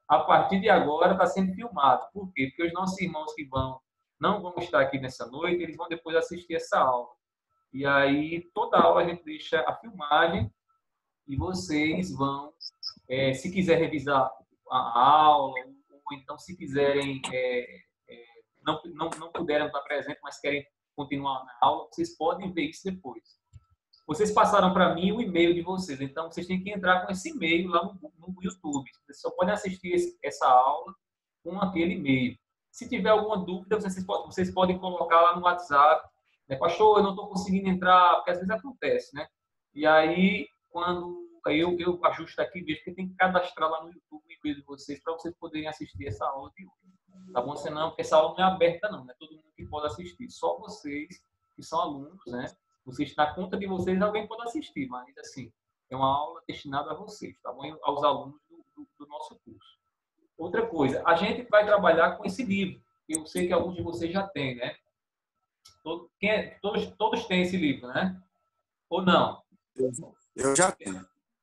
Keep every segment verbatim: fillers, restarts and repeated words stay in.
a partir de agora está sendo filmado. Por quê? Porque os nossos irmãos que vão, não vão estar aqui nessa noite, eles vão depois assistir essa aula. E aí, toda aula a gente deixa a filmagem e vocês vão, é, se quiser revisar a aula, ou então se quiserem, é, é, não, não, não puderam estar presentes, mas querem continuar na aula, vocês podem ver isso depois. Vocês passaram para mim o e-mail de vocês, então vocês têm que entrar com esse e-mail lá no, no YouTube. Vocês só podem assistir esse, essa aula com aquele e-mail. Se tiver alguma dúvida, vocês podem, vocês podem colocar lá no WhatsApp, né? Pastor, eu não estou conseguindo entrar, porque às vezes acontece, né? E aí, quando eu, eu ajusto aqui, vejo que tem que cadastrar lá no YouTube o e-mail de vocês para vocês poderem assistir essa aula de hoje. Tá bom? Senão, porque essa aula não é aberta, não. Não é todo mundo que pode assistir. Só vocês que são alunos, né? Vocês, na conta de vocês, alguém pode assistir, mas, assim, é uma aula destinada a vocês, tá bom? Aos alunos do, do, do nosso curso. Outra coisa, a gente vai trabalhar com esse livro. Eu sei que alguns de vocês já têm, né? Todo, quem é, todos, todos têm esse livro, né? Ou não? Eu já tenho.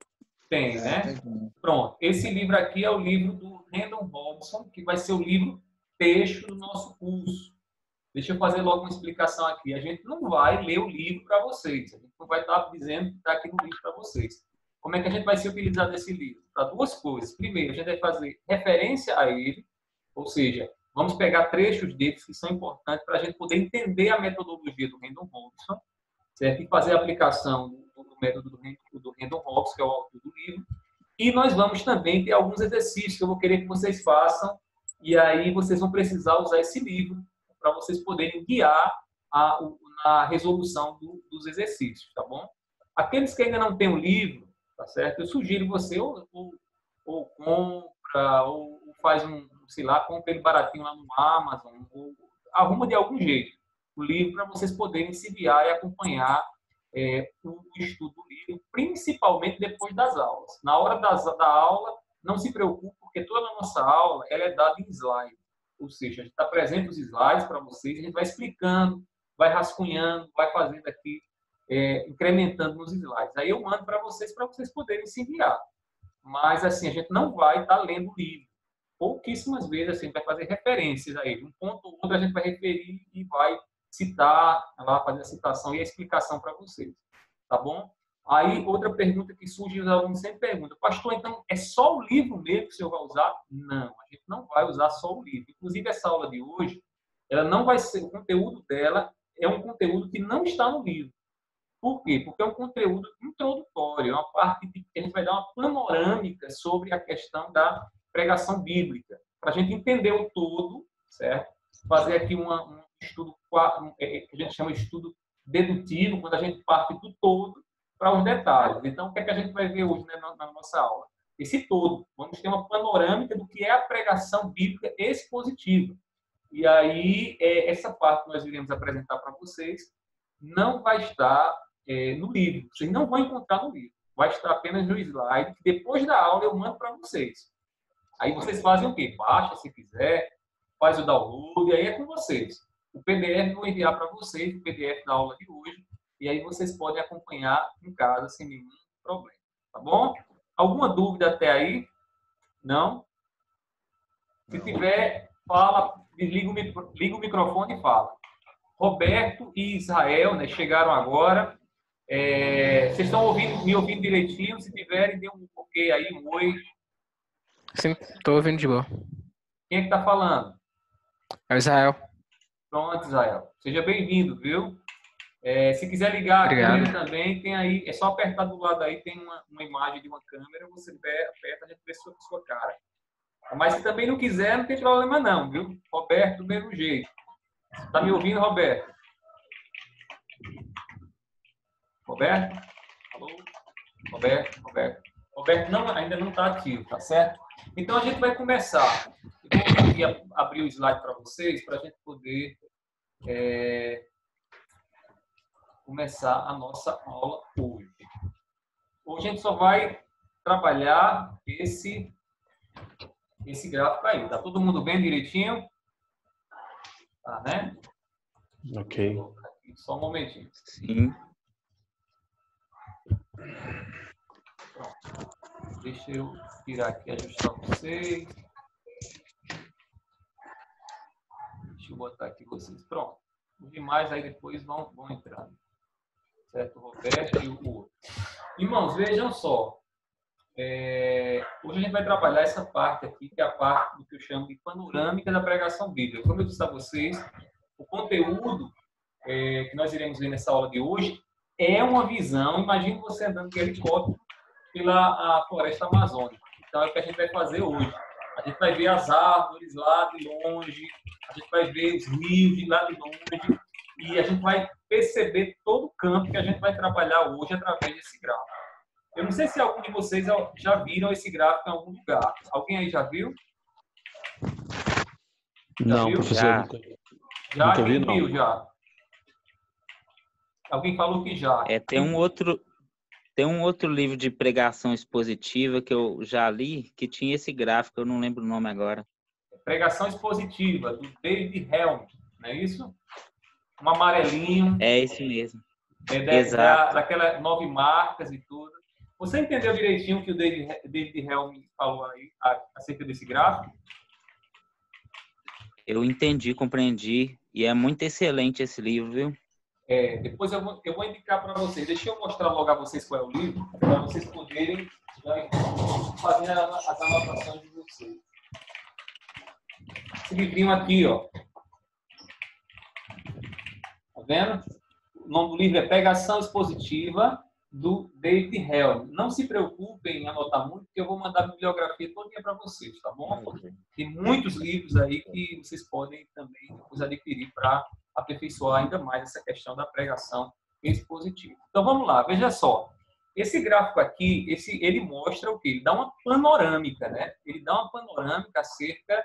Tem, né? Pronto. Esse livro aqui é o livro do Randall Robinson, que vai ser o livro texto do nosso curso. Deixa eu fazer logo uma explicação aqui. A gente não vai ler o livro para vocês. A gente não vai estar dizendo que está aqui no livro para vocês. Como é que a gente vai se utilizar desse livro? Para duas coisas. Primeiro, a gente vai fazer referência a ele, ou seja, vamos pegar trechos deles que são importantes para a gente poder entender a metodologia do Randall Robinson, certo? E fazer a aplicação do, do método do, do Randall Robinson, que é o autor do livro. E nós vamos também ter alguns exercícios que eu vou querer que vocês façam, e aí vocês vão precisar usar esse livro para vocês poderem guiar a, a resolução do, dos exercícios, tá bom? Aqueles que ainda não têm o livro, tá certo? Eu sugiro você ou, ou, ou compra, ou, ou faz um, sei lá, compra ele baratinho lá no Amazon, ou arruma de algum jeito o livro para vocês poderem se guiar e acompanhar é, o estudo do livro, principalmente depois das aulas. Na hora das, da aula, não se preocupe, porque toda a nossa aula ela é dada em slide. Ou seja, a gente está presente os slides para vocês, a gente vai explicando, vai rascunhando, vai fazendo aqui, é, incrementando nos slides. Aí eu mando para vocês, para vocês poderem se guiar. Mas, assim, a gente não vai estar tá lendo o livro. Pouquíssimas vezes, assim, a gente vai fazer referências a ele. Um ponto ou outro a gente vai referir e vai citar, vai fazer a citação e a explicação para vocês. Tá bom? Aí, outra pergunta que surge, os alunos sempre perguntam, pastor, então é só o livro mesmo que o senhor vai usar? Não, a gente não vai usar só o livro. Inclusive, essa aula de hoje, ela não vai ser, o conteúdo dela é um conteúdo que não está no livro. Por quê? Porque é um conteúdo introdutório, é uma parte que a gente vai dar uma panorâmica sobre a questão da pregação bíblica, para a gente entender o todo, certo? Fazer aqui uma, um estudo, que a gente chama de estudo dedutivo, quando a gente parte do todo para os detalhes. Então, o que é que a gente vai ver hoje, né, na, na nossa aula? Esse todo. Vamos ter uma panorâmica do que é a pregação bíblica expositiva. E aí, é, essa parte que nós iremos apresentar para vocês não vai estar é, no livro. Vocês não vão encontrar no livro. Vai estar apenas no slide, que depois da aula eu mando para vocês. Aí vocês fazem o quê? Baixa, se quiser, faz o download, e aí é com vocês. O P D F eu vou enviar para vocês, o P D F da aula de hoje, e aí vocês podem acompanhar em casa sem nenhum problema. Tá bom? Alguma dúvida até aí? Não? Se tiver, fala, liga o, liga o microfone e fala. Roberto e Israel, né, chegaram agora. É, vocês estão ouvindo, me ouvindo direitinho? Se tiverem, dê um ok aí, um oi. Sim, estou ouvindo de boa. Quem é que está falando? É o Israel. Pronto, Israel. Seja bem-vindo, viu? É, se quiser ligar Obrigado. a câmera também, tem aí, é só apertar do lado aí, tem uma, uma imagem de uma câmera, você aperta, a gente vê sua, sua cara. Mas se também não quiser, não tem problema não, viu? Roberto, do mesmo jeito. Tá me ouvindo, Roberto? Roberto? Alô? Roberto, Roberto. Roberto não, ainda não está ativo, tá certo? Então, a gente vai começar. Eu vou aqui abrir o slide para vocês, para a gente poder é, começar a nossa aula hoje. Hoje a gente só vai trabalhar esse, esse gráfico aí. Tá todo mundo bem direitinho? Tá, né? Ok. Só um momentinho. Sim. Pronto. Deixa eu tirar aqui, ajustar vocês. Deixa eu botar aqui vocês. Pronto. Os demais aí depois vão, vão entrando. Certo, Roberto e o outro. Irmãos, vejam só. É, hoje a gente vai trabalhar essa parte aqui, que é a parte do que eu chamo de panorâmica da pregação bíblica. Como eu disse a vocês, o conteúdo é, que nós iremos ver nessa aula de hoje é uma visão. Imagine você andando de helicóptero pela a floresta amazônica. Então é o que a gente vai fazer hoje. A gente vai ver as árvores lá de longe, a gente vai ver os rios de lá de longe, e a gente vai perceber todo o campo que a gente vai trabalhar hoje através desse gráfico. Eu não sei se algum de vocês já viram esse gráfico em algum lugar. Alguém aí já viu? Já não, viu? professor. Já, nunca, já nunca vi, viu, não. já. Alguém falou que já. É, tem um outro, tem um outro livro de pregação expositiva que eu já li, que tinha esse gráfico, eu não lembro o nome agora. Pregação expositiva, do David Helm, não é isso? Um amarelinho. É isso mesmo. É da, Exato. Da, daquela nove marcas e tudo. Você entendeu direitinho o que o David, David Helm falou aí acerca desse gráfico? Eu entendi, compreendi, e é muito excelente esse livro, viu? É, depois eu vou, eu vou indicar para vocês. Deixa eu mostrar logo a vocês qual é o livro, para vocês poderem já fazer as anotações de vocês. Esse livrinho aqui, ó. Tá vendo? O nome do livro é Pregação Expositiva, do David Helm. Não se preocupem em anotar muito, porque eu vou mandar a bibliografia todinha para vocês, tá bom? Tem muitos livros aí que vocês podem também depois adquirir para aperfeiçoar ainda mais essa questão da pregação expositiva. Então vamos lá, veja só. Esse gráfico aqui, esse, ele mostra o quê? Ele dá uma panorâmica, né? Ele dá uma panorâmica acerca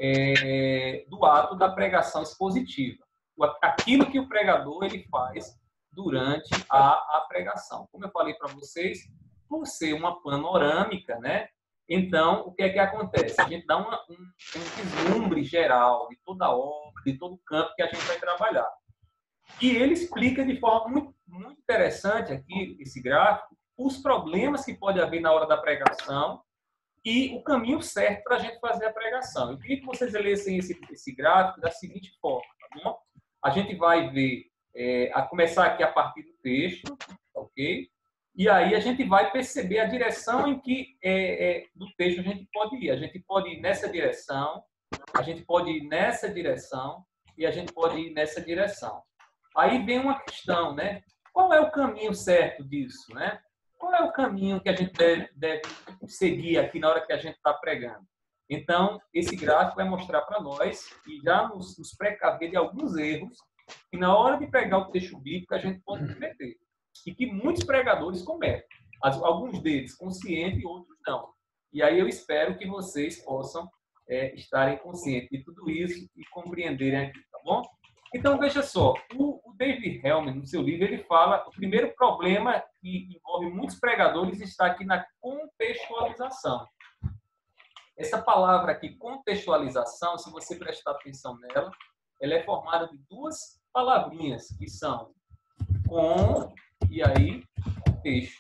é, do ato da pregação expositiva. Aquilo que o pregador ele faz durante a, a pregação. Como eu falei para vocês, por ser uma panorâmica, né? Então, o que é que acontece? A gente dá uma, um, um vislumbre geral de toda a obra, de todo o campo que a gente vai trabalhar. E ele explica de forma muito, muito interessante aqui, esse gráfico, os problemas que pode haver na hora da pregação e o caminho certo para a gente fazer a pregação. Eu queria que vocês lessem esse, esse gráfico da seguinte forma, tá bom? A gente vai ver É, a começar aqui a partir do texto, ok? E aí a gente vai perceber a direção em que é, é, do texto a gente pode ir. A gente pode ir nessa direção, a gente pode ir nessa direção e a gente pode ir nessa direção. Aí vem uma questão, né? Qual é o caminho certo disso, né? Qual é o caminho que a gente deve, deve seguir aqui na hora que a gente está pregando? Então, esse gráfico vai mostrar para nós e já nos, nos precaver de alguns erros que na hora de pregar o texto bíblico a gente pode cometer. E que muitos pregadores cometem. Alguns deles conscientes e outros não. E aí eu espero que vocês possam é, estarem conscientes de tudo isso e compreenderem aqui, tá bom? Então, veja só. O, o David Helm, no seu livro, ele fala o primeiro problema que envolve muitos pregadores está aqui na contextualização. Essa palavra aqui, contextualização, se você prestar atenção nela, ela é formada de duas palavrinhas, que são com e aí texto.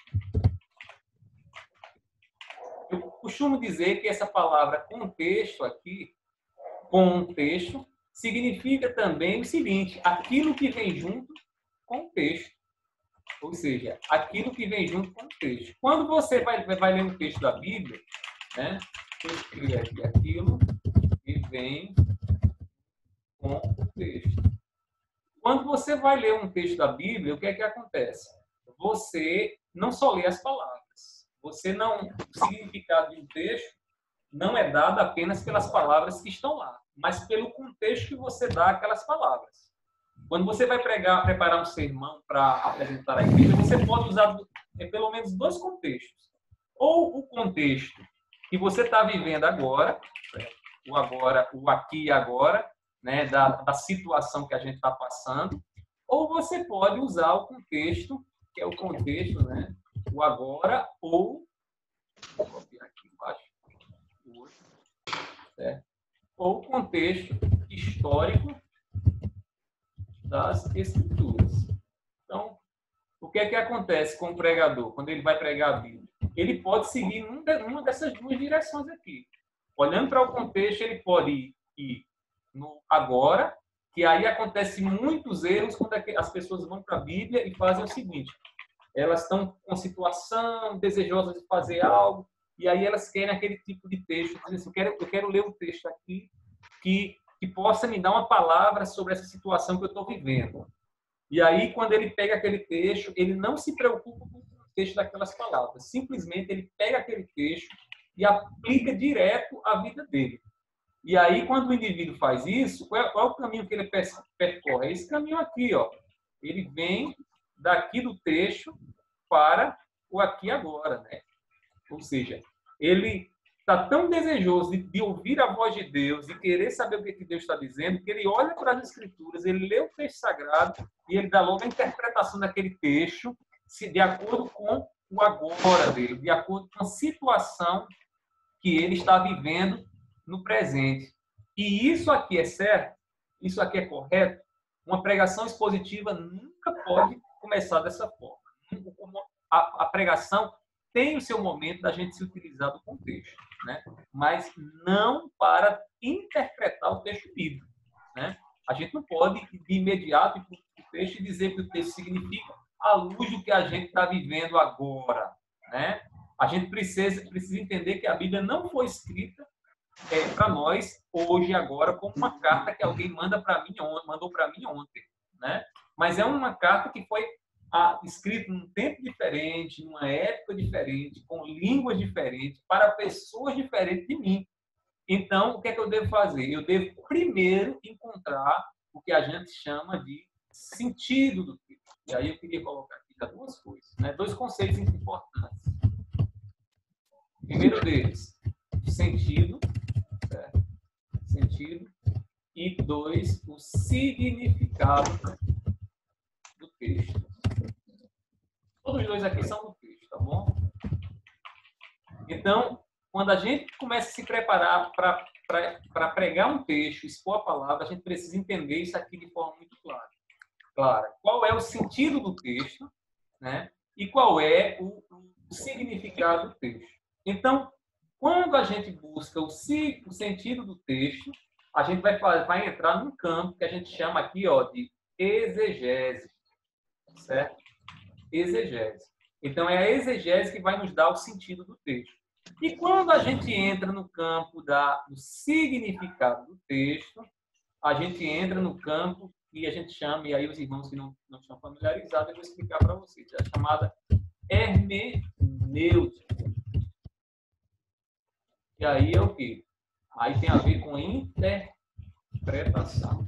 Eu costumo dizer que essa palavra contexto aqui, contexto, significa também o seguinte, aquilo que vem junto com o texto. Ou seja, aquilo que vem junto com o texto. Quando você vai, vai ler um texto da Bíblia, né, eu escrevo aqui aquilo que vem com o texto. Quando você vai ler um texto da Bíblia, o que é que acontece? Você não só lê as palavras. Você não, o significado de um texto não é dado apenas pelas palavras que estão lá, mas pelo contexto que você dá àquelas palavras. Quando você vai pregar, preparar um sermão para apresentar a igreja, você pode usar é, pelo menos dois contextos. Ou o contexto que você está vivendo agora, o agora, o aqui e agora, né, da, da situação que a gente está passando, ou você pode usar o contexto, que é o contexto, né, o agora, ou, vou copiar aqui embaixo, o outro, certo? Ou o contexto histórico das Escrituras. Então, o que é que acontece com o pregador, quando ele vai pregar a Bíblia? Ele pode seguir uma dessas duas direções aqui. Olhando para o contexto, ele pode ir no agora, que aí acontecem muitos erros quando as pessoas vão para a Bíblia e fazem o seguinte: elas estão com situação, desejosas de fazer algo, e aí elas querem aquele tipo de texto. Dizem assim, eu quero, eu quero ler um texto aqui que, que possa me dar uma palavra sobre essa situação que eu estou vivendo. E aí, quando ele pega aquele texto, ele não se preocupa com o texto daquelas palavras. Simplesmente, ele pega aquele texto e aplica direto à vida dele. E aí, quando o indivíduo faz isso, qual é, qual é o caminho que ele percorre? É esse caminho aqui, ó. Ele vem daqui do texto para o aqui e agora, né? Ou seja, ele está tão desejoso de, de ouvir a voz de Deus, de querer saber o que, que Deus está dizendo, que ele olha para as Escrituras, ele lê o texto sagrado e ele dá logo a interpretação daquele texto se, de acordo com o agora dele, de acordo com a situação que ele está vivendo no presente. E isso aqui é certo? Isso aqui é correto? Uma pregação expositiva nunca pode começar dessa forma. A, a pregação tem o seu momento da gente se utilizar do contexto, né? Mas não para interpretar o texto bíblico, né? A gente não pode de imediato ir para o texto e dizer que o texto significa à luz do que a gente está vivendo agora, né? A gente precisa, precisa entender que a Bíblia não foi escrita é, para nós hoje e agora como uma carta que alguém manda para mim mandou para mim ontem, né? Mas é uma carta que foi a, escrita num tempo diferente, numa época diferente, com línguas diferentes, para pessoas diferentes de mim. Então, o que é que eu devo fazer? Eu devo primeiro encontrar o que a gente chama de sentido do texto. E aí eu queria colocar aqui duas coisas, né? Dois conceitos importantes. Primeiro deles, sentido, certo? Sentido. E dois, o significado do texto. Todos os dois aqui são do texto, tá bom? Então, quando a gente começa a se preparar para pregar um texto, expor a palavra, a gente precisa entender isso aqui de forma muito clara. Clara. Qual é o sentido do texto, né? E qual é o, o significado do texto. Então, quando a gente busca o, o sentido do texto, a gente vai, vai entrar num campo que a gente chama aqui, ó, de exegese, certo? Exegese. Então, é a exegese que vai nos dar o sentido do texto. E quando a gente entra no campo da, do significado do texto, a gente entra no campo que a gente chama, e aí os irmãos que não, não estão familiarizados, eu vou explicar para vocês, é a chamada hermenêutica. E aí é o quê? Aí tem a ver com interpretação.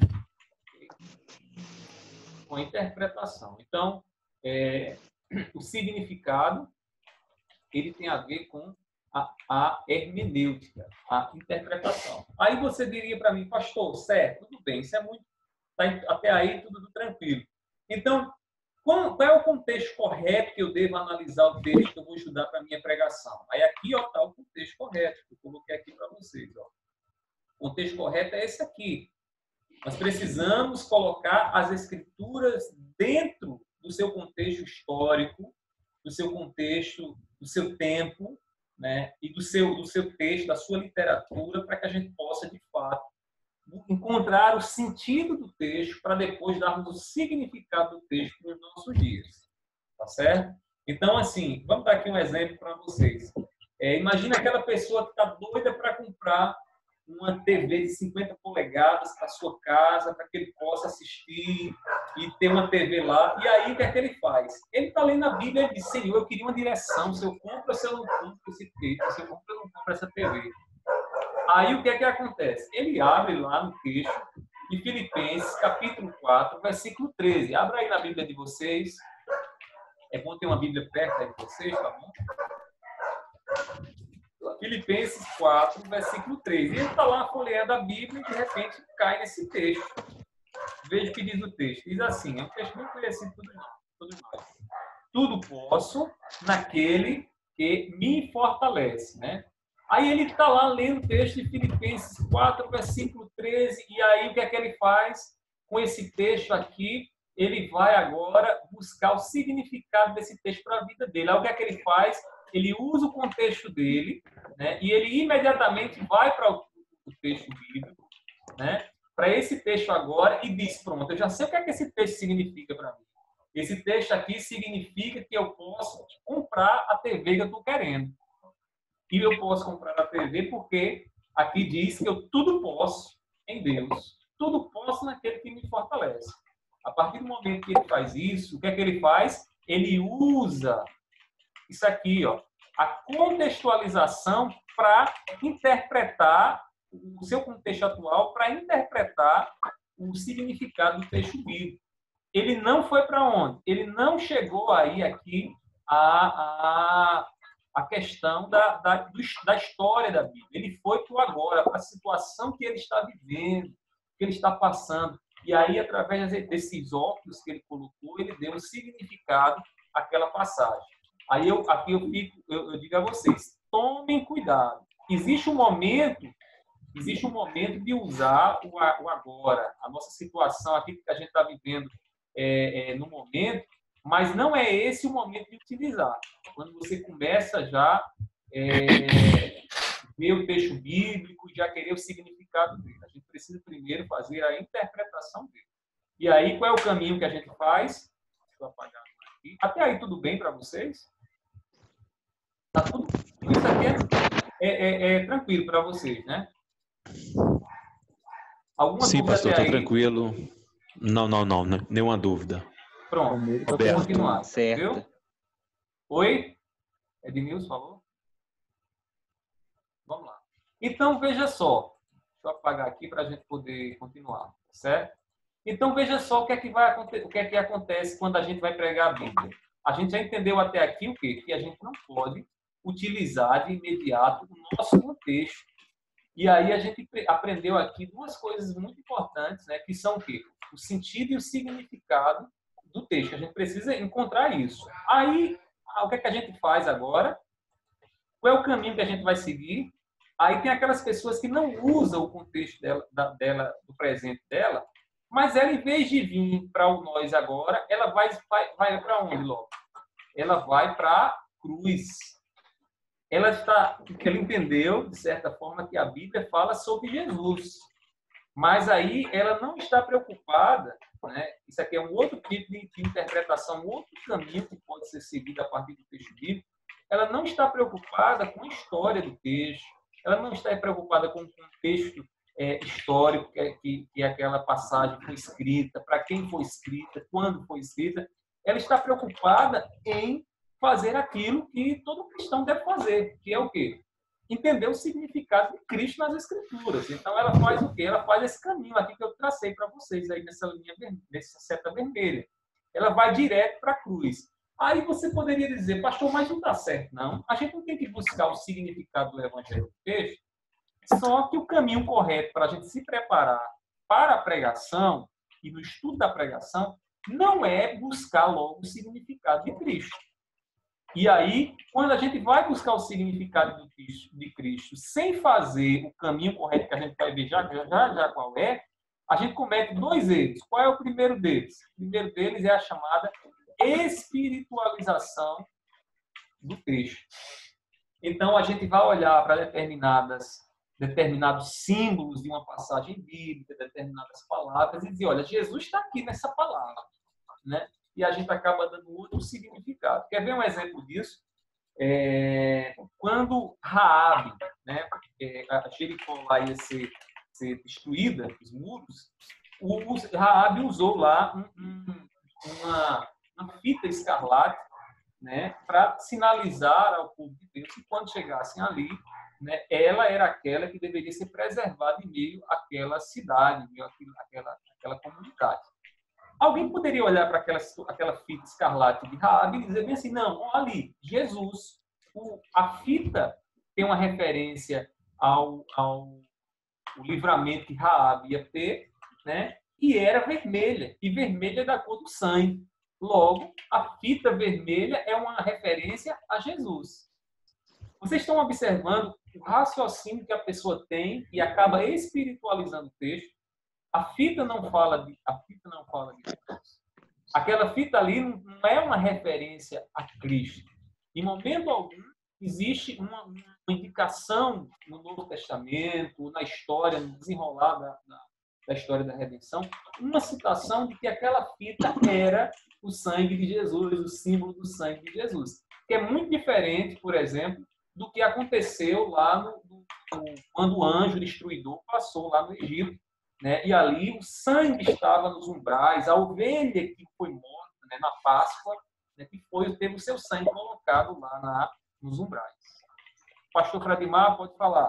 Com interpretação. Então, é, o significado, ele tem a ver com a, a hermenêutica, a interpretação. Aí você diria para mim, pastor, certo, tudo bem, isso é muito, tá, até aí tudo, tudo tranquilo. Então, qual, qual é o contexto correto que eu devo analisar o texto que eu vou estudar para a minha pregação? Aí aqui está o contexto correto, que eu coloquei aqui para vocês. Ó. O contexto correto é esse aqui. Nós precisamos colocar as escrituras dentro do seu contexto histórico, do seu contexto, do seu tempo, né? E do seu, do seu texto, da sua literatura, para que a gente possa, de fato, encontrar o sentido do texto para depois darmos o significado do texto nos nossos dias. Tá certo? Então, assim, vamos dar aqui um exemplo para vocês. É, imagina aquela pessoa que está doida para comprar uma T V de cinquenta polegadas para sua casa, para que ele possa assistir e ter uma T V lá. E aí, o que é que ele faz? Ele está lendo a Bíblia e diz, Senhor, eu queria uma direção, se eu compro ou se eu não compro esse texto, se eu compro ou não compro essa T V. Aí, o que é que acontece? Ele abre lá no texto de Filipenses, capítulo quatro, versículo treze. Abra aí na Bíblia de vocês. É bom ter uma Bíblia perto aí de vocês, tá bom? Filipenses quatro, versículo treze. E ele está lá folheando a Bíblia e, de repente, cai nesse texto. Veja o que diz o texto. Diz assim, é um texto muito conhecido por todos nós. Tudo posso naquele que me fortalece, né? Aí ele está lá lendo o texto de Filipenses quatro, versículo treze, e aí o que é que ele faz com esse texto aqui? Ele vai agora buscar o significado desse texto para a vida dele. Aí o que é que ele faz? Ele usa o contexto dele, né? E ele imediatamente vai para o texto bíblico, né? para esse texto agora e diz, pronto, eu já sei o que é que esse texto significa para mim. Esse texto aqui significa que eu posso comprar a T V que eu estou querendo. E eu posso comprar a T V porque aqui diz que eu tudo posso em Deus. Tudo posso naquele que me fortalece. A partir do momento que ele faz isso, o que é que ele faz? Ele usa isso aqui, ó, a contextualização para interpretar o seu contexto atual, para interpretar o significado do texto bíblico. Ele não foi para onde? Ele não chegou aí aqui a, a, a questão da, da, do, da história da Bíblia. Ele foi para o agora, para a situação que ele está vivendo, que ele está passando. E aí, através desses óculos que ele colocou, ele deu um significado àquela passagem. Aí eu, aqui eu, fico, eu, eu digo a vocês, tomem cuidado. Existe um momento, existe um momento de usar o, o agora, a nossa situação aqui que a gente está vivendo é, é, no momento, mas não é esse o momento de utilizar. Quando você começa já é, ver o texto bíblico, já querer o significado dele. A gente precisa primeiro fazer a interpretação dele. E aí, qual é o caminho que a gente faz? Deixa eu apagar aqui. Até aí, tudo bem para vocês? Tá tudo? Isso aqui é, é, é, é tranquilo para vocês, né? Alguma Sim, dúvida pastor, até estou aí? tranquilo. Não, não, não, né? Nenhuma dúvida. Pronto, vamos continuar. Certo. Viu? Oi? Edmilson falou? Vamos lá. Então, veja só. Deixa eu apagar aqui para a gente poder continuar, certo? Então, veja só o que é que vai acontecer, o que é que acontece quando a gente vai pregar a Bíblia. A gente já entendeu até aqui o quê? Que a gente não pode utilizar de imediato o nosso contexto. E aí a gente aprendeu aqui duas coisas muito importantes, né? Que são o quê? O sentido e o significado do texto. A gente precisa encontrar isso. Aí, o que é que a gente faz agora? Qual é o caminho que a gente vai seguir? Aí tem aquelas pessoas que não usam o contexto dela, da, dela do presente dela, mas ela, em vez de vir para o nós agora, ela vai, vai, vai para onde, logo? Ela vai para a cruz. Ela está, ela entendeu, de certa forma, que a Bíblia fala sobre Jesus. Mas aí ela não está preocupada, né? Isso aqui é um outro tipo de, de interpretação, um outro caminho que pode ser seguido a partir do texto bíblico. Ela não está preocupada com a história do texto, ela não está preocupada com o contexto é, histórico que, que, que aquela passagem foi escrita, para quem foi escrita, quando foi escrita. Ela está preocupada em fazer aquilo que todo cristão deve fazer, que é o quê? Entender o significado de Cristo nas Escrituras. Então, ela faz o quê? Ela faz esse caminho aqui que eu tracei para vocês aí nessa linha, nessa seta vermelha. Ela vai direto para a cruz. Aí você poderia dizer, pastor, mas não está certo, não. A gente não tem que buscar o significado do Evangelho do texto, só que o caminho correto para a gente se preparar para a pregação e no estudo da pregação não é buscar logo o significado de Cristo. E aí, quando a gente vai buscar o significado de Cristo, de Cristo sem fazer o caminho correto que a gente vai ver já, já, já qual é, a gente comete dois erros. Qual é o primeiro deles? O primeiro deles é a chamada espiritualização do texto. Então, a gente vai olhar para determinadas, determinados símbolos de uma passagem bíblica, determinadas palavras, e dizer, olha, Jesus está aqui nessa palavra, né? E a gente acaba dando outro significado. Quer ver um exemplo disso? É, quando Raabe, né, a Jericó lá ia ser, ser destruída, os muros, o Raabe usou lá um, um, uma, uma fita escarlate, né, para sinalizar ao povo de Deus que quando chegassem ali, né, ela era aquela que deveria ser preservada em meio àquela cidade, em meio àquela, àquela comunidade. Alguém poderia olhar para aquela, aquela fita escarlate de Raabe e dizer bem assim, não, olha ali, Jesus, o, a fita tem uma referência ao, ao o livramento que Raabe ia ter, né? E era vermelha, e vermelha é da cor do sangue. Logo, a fita vermelha é uma referência a Jesus. Vocês estão observando o raciocínio que a pessoa tem e acaba espiritualizando o texto. A fita não fala de, a fita não fala de Jesus. Aquela fita ali não é uma referência a Cristo. Em momento algum, existe uma, uma indicação no Novo Testamento, na história, no desenrolar da, da, da história da redenção, uma citação de que aquela fita era o sangue de Jesus, o símbolo do sangue de Jesus. Que é muito diferente, por exemplo, do que aconteceu lá no, no, quando o anjo destruidor passou lá no Egito, né? E ali o sangue estava nos umbrais, a ovelha que foi morta, né, na Páscoa, né, que foi, teve o seu sangue colocado lá na, nos umbrais. Pastor Fradimar, pode falar.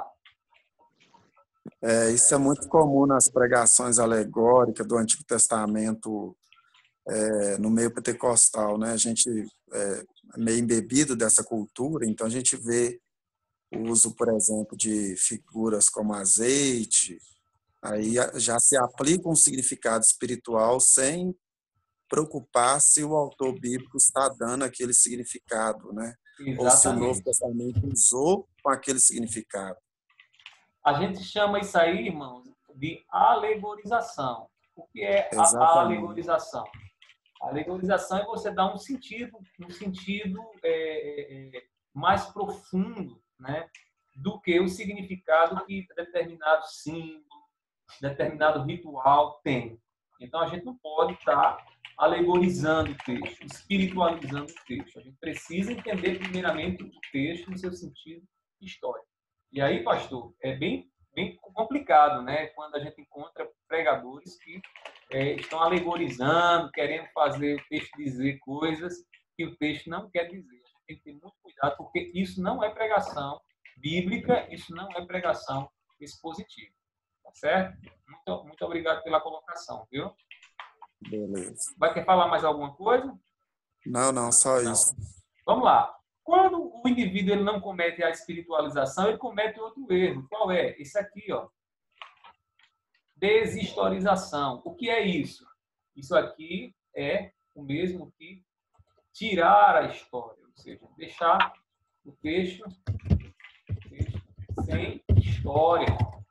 É, isso é muito comum nas pregações alegóricas do Antigo Testamento, é, no meio pentecostal, né? A gente é meio embebido dessa cultura, então a gente vê o uso, por exemplo, de figuras como azeite, aí já se aplica um significado espiritual sem preocupar se o autor bíblico está dando aquele significado, né? Exatamente. Ou se o Novo Testamento usou com aquele significado. A gente chama isso aí, irmãos, de alegorização. O que é a Exatamente. alegorização? A alegorização é você dar um sentido, um sentido é, é, mais profundo, né, do que o significado que determinado símbolo, determinado ritual tem. Então, a gente não pode estar alegorizando o texto, espiritualizando o texto. A gente precisa entender primeiramente o texto no seu sentido histórico. E aí, pastor, é bem, bem complicado, né? Quando a gente encontra pregadores que é, estão alegorizando, querendo fazer o texto dizer coisas que o texto não quer dizer. A gente tem que ter muito cuidado, porque isso não é pregação bíblica, isso não é pregação expositiva. Tá certo? Muito, muito obrigado pela colocação, viu? Beleza. Vai querer falar mais alguma coisa? Não, não, só Não. isso. Vamos lá. Quando o indivíduo ele não comete a espiritualização, ele comete outro erro. Qual é? Esse aqui, ó. Deshistorização. O que é isso? Isso aqui é o mesmo que tirar a história, ou seja, deixar o texto, o texto sem história.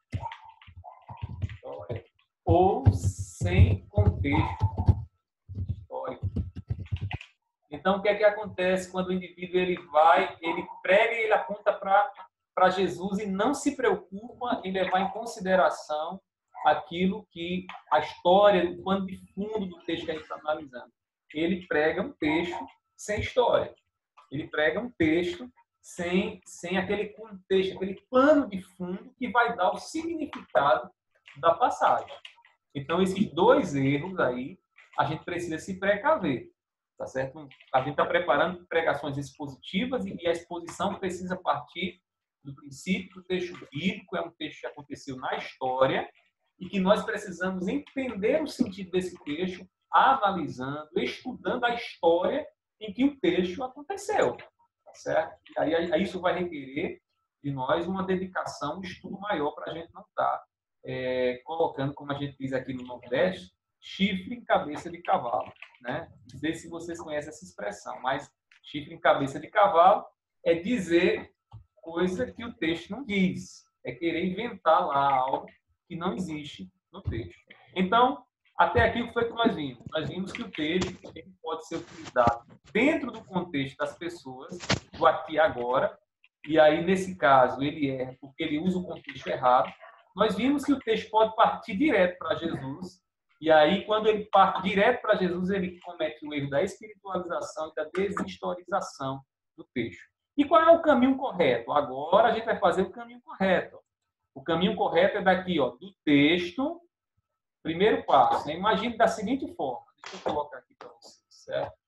história. Ou sem contexto histórico. Então, o que é que acontece quando o indivíduo ele vai, ele prega e ele aponta para Jesus e não se preocupa em levar em consideração aquilo que a história, o pano de fundo do texto que a gente está analisando. Ele prega um texto sem história. Ele prega um texto sem, sem aquele contexto, aquele pano de fundo que vai dar o significado da passagem. Então, esses dois erros aí, a gente precisa se precaver. Tá certo? A gente está preparando pregações expositivas e a exposição precisa partir do princípio que o texto bíblico é um texto que aconteceu na história e que nós precisamos entender o sentido desse texto, analisando, estudando a história em que o texto aconteceu. Tá certo? E aí, aí isso vai requerer de nós uma dedicação, um estudo maior para a gente não estar é, colocando, como a gente diz aqui no Nordeste, chifre em cabeça de cavalo, né? Não sei se vocês conhecem essa expressão, mas chifre em cabeça de cavalo é dizer coisa que o texto não diz, é querer inventar lá algo que não existe no texto. Então, até aqui o que foi que nós vimos? Nós vimos que o texto pode ser utilizado dentro do contexto das pessoas, do aqui e agora, e aí, nesse caso, ele erra porque ele usa o contexto errado. Nós vimos que o texto pode partir direto para Jesus. E aí, quando ele parte direto para Jesus, ele comete o erro da espiritualização e da deshistorização do texto. E qual é o caminho correto? Agora a gente vai fazer o caminho correto. O caminho correto é daqui, ó, do texto, primeiro passo. Né? Imagine da seguinte forma. Deixa eu colocar aqui para vocês, certo?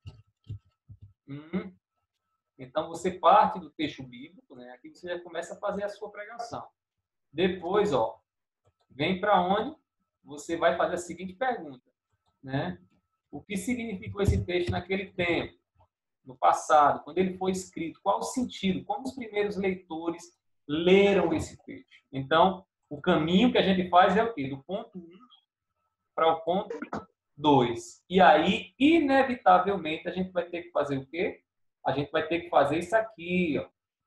Hum. Então, você parte do texto bíblico, né? Aqui você já começa a fazer a sua pregação. Depois, ó, vem para onde? Você vai fazer a seguinte pergunta, né? O que significou esse texto naquele tempo, no passado, quando ele foi escrito? Qual o sentido? Como os primeiros leitores leram esse texto? Então, o caminho que a gente faz é o quê? Do ponto um para o ponto dois. E aí, inevitavelmente, a gente vai ter que fazer o quê? A gente vai ter que fazer isso aqui, ó.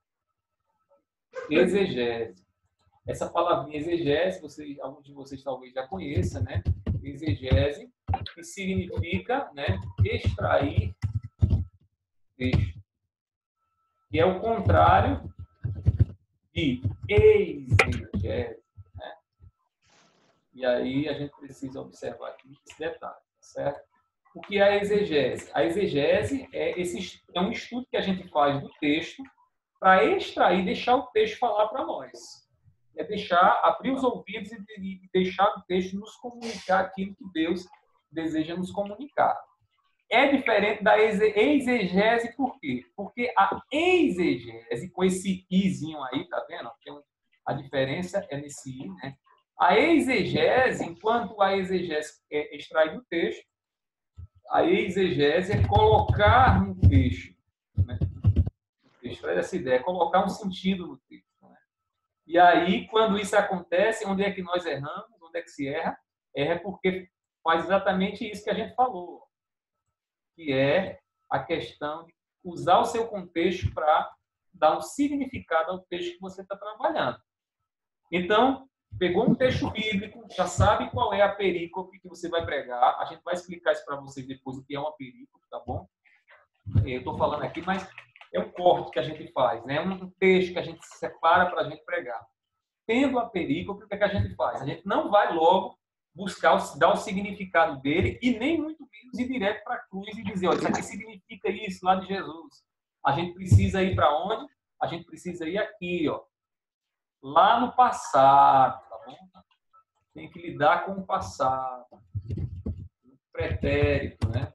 Exegese. Essa palavrinha exegese, você, alguns de vocês talvez já conheçam, né? Exegese, que significa, né, extrair texto. E é o contrário de exegese. Né? E aí a gente precisa observar aqui esse detalhe, tá certo? O que é a exegese? A exegese é, esse, é um estudo que a gente faz do texto para extrair, deixar o texto falar para nós. É deixar, abrir os ouvidos e, e deixar o texto nos comunicar aquilo que Deus deseja nos comunicar. É diferente da exegese, por quê? Porque a exegese, com esse izinho aí, tá vendo? A diferença é nesse i, né? A exegese, enquanto a exegese é extrair do texto, a exegese é colocar no texto, né? Extrair essa ideia, é colocar um sentido no texto, né? E aí, quando isso acontece, onde é que nós erramos? Onde é que se erra? Erra porque faz exatamente isso que a gente falou, que é a questão de usar o seu contexto para dar um significado ao texto que você está trabalhando. Então, pegou um texto bíblico, já sabe qual é a perícope que você vai pregar. A gente vai explicar isso para vocês depois, o que é uma perícope, tá bom? Eu estou falando aqui, mas é um corte que a gente faz, né? Um texto que a gente separa para a gente pregar. Tendo a perícope, o que, é que a gente faz? A gente não vai logo buscar, dar o significado dele e nem muito menos ir direto para a cruz e dizer, olha, isso aqui significa isso lá de Jesus. A gente precisa ir para onde? A gente precisa ir aqui, ó, lá no passado, tá bom? Tem que lidar com o passado. No pretérito, né?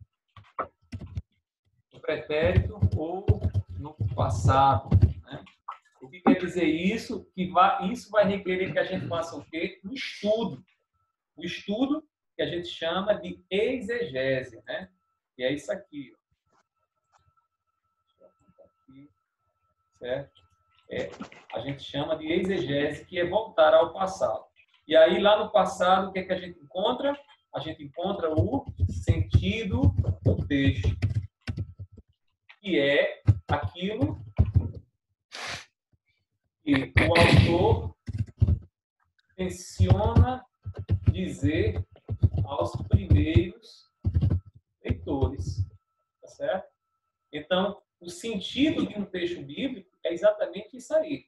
No pretérito ou no passado, né? O que quer dizer isso? Que vai, isso vai requerer que a gente faça o quê? Um estudo. O estudo que a gente chama de exegese, né? E é isso aqui, ó. Certo? É, a gente chama de exegese, que é voltar ao passado. E aí, lá no passado, o que é que a gente encontra? A gente encontra o sentido do texto, que é aquilo que o autor menciona dizer aos primeiros leitores, tá certo? Então, o sentido de um texto bíblico é exatamente isso aí.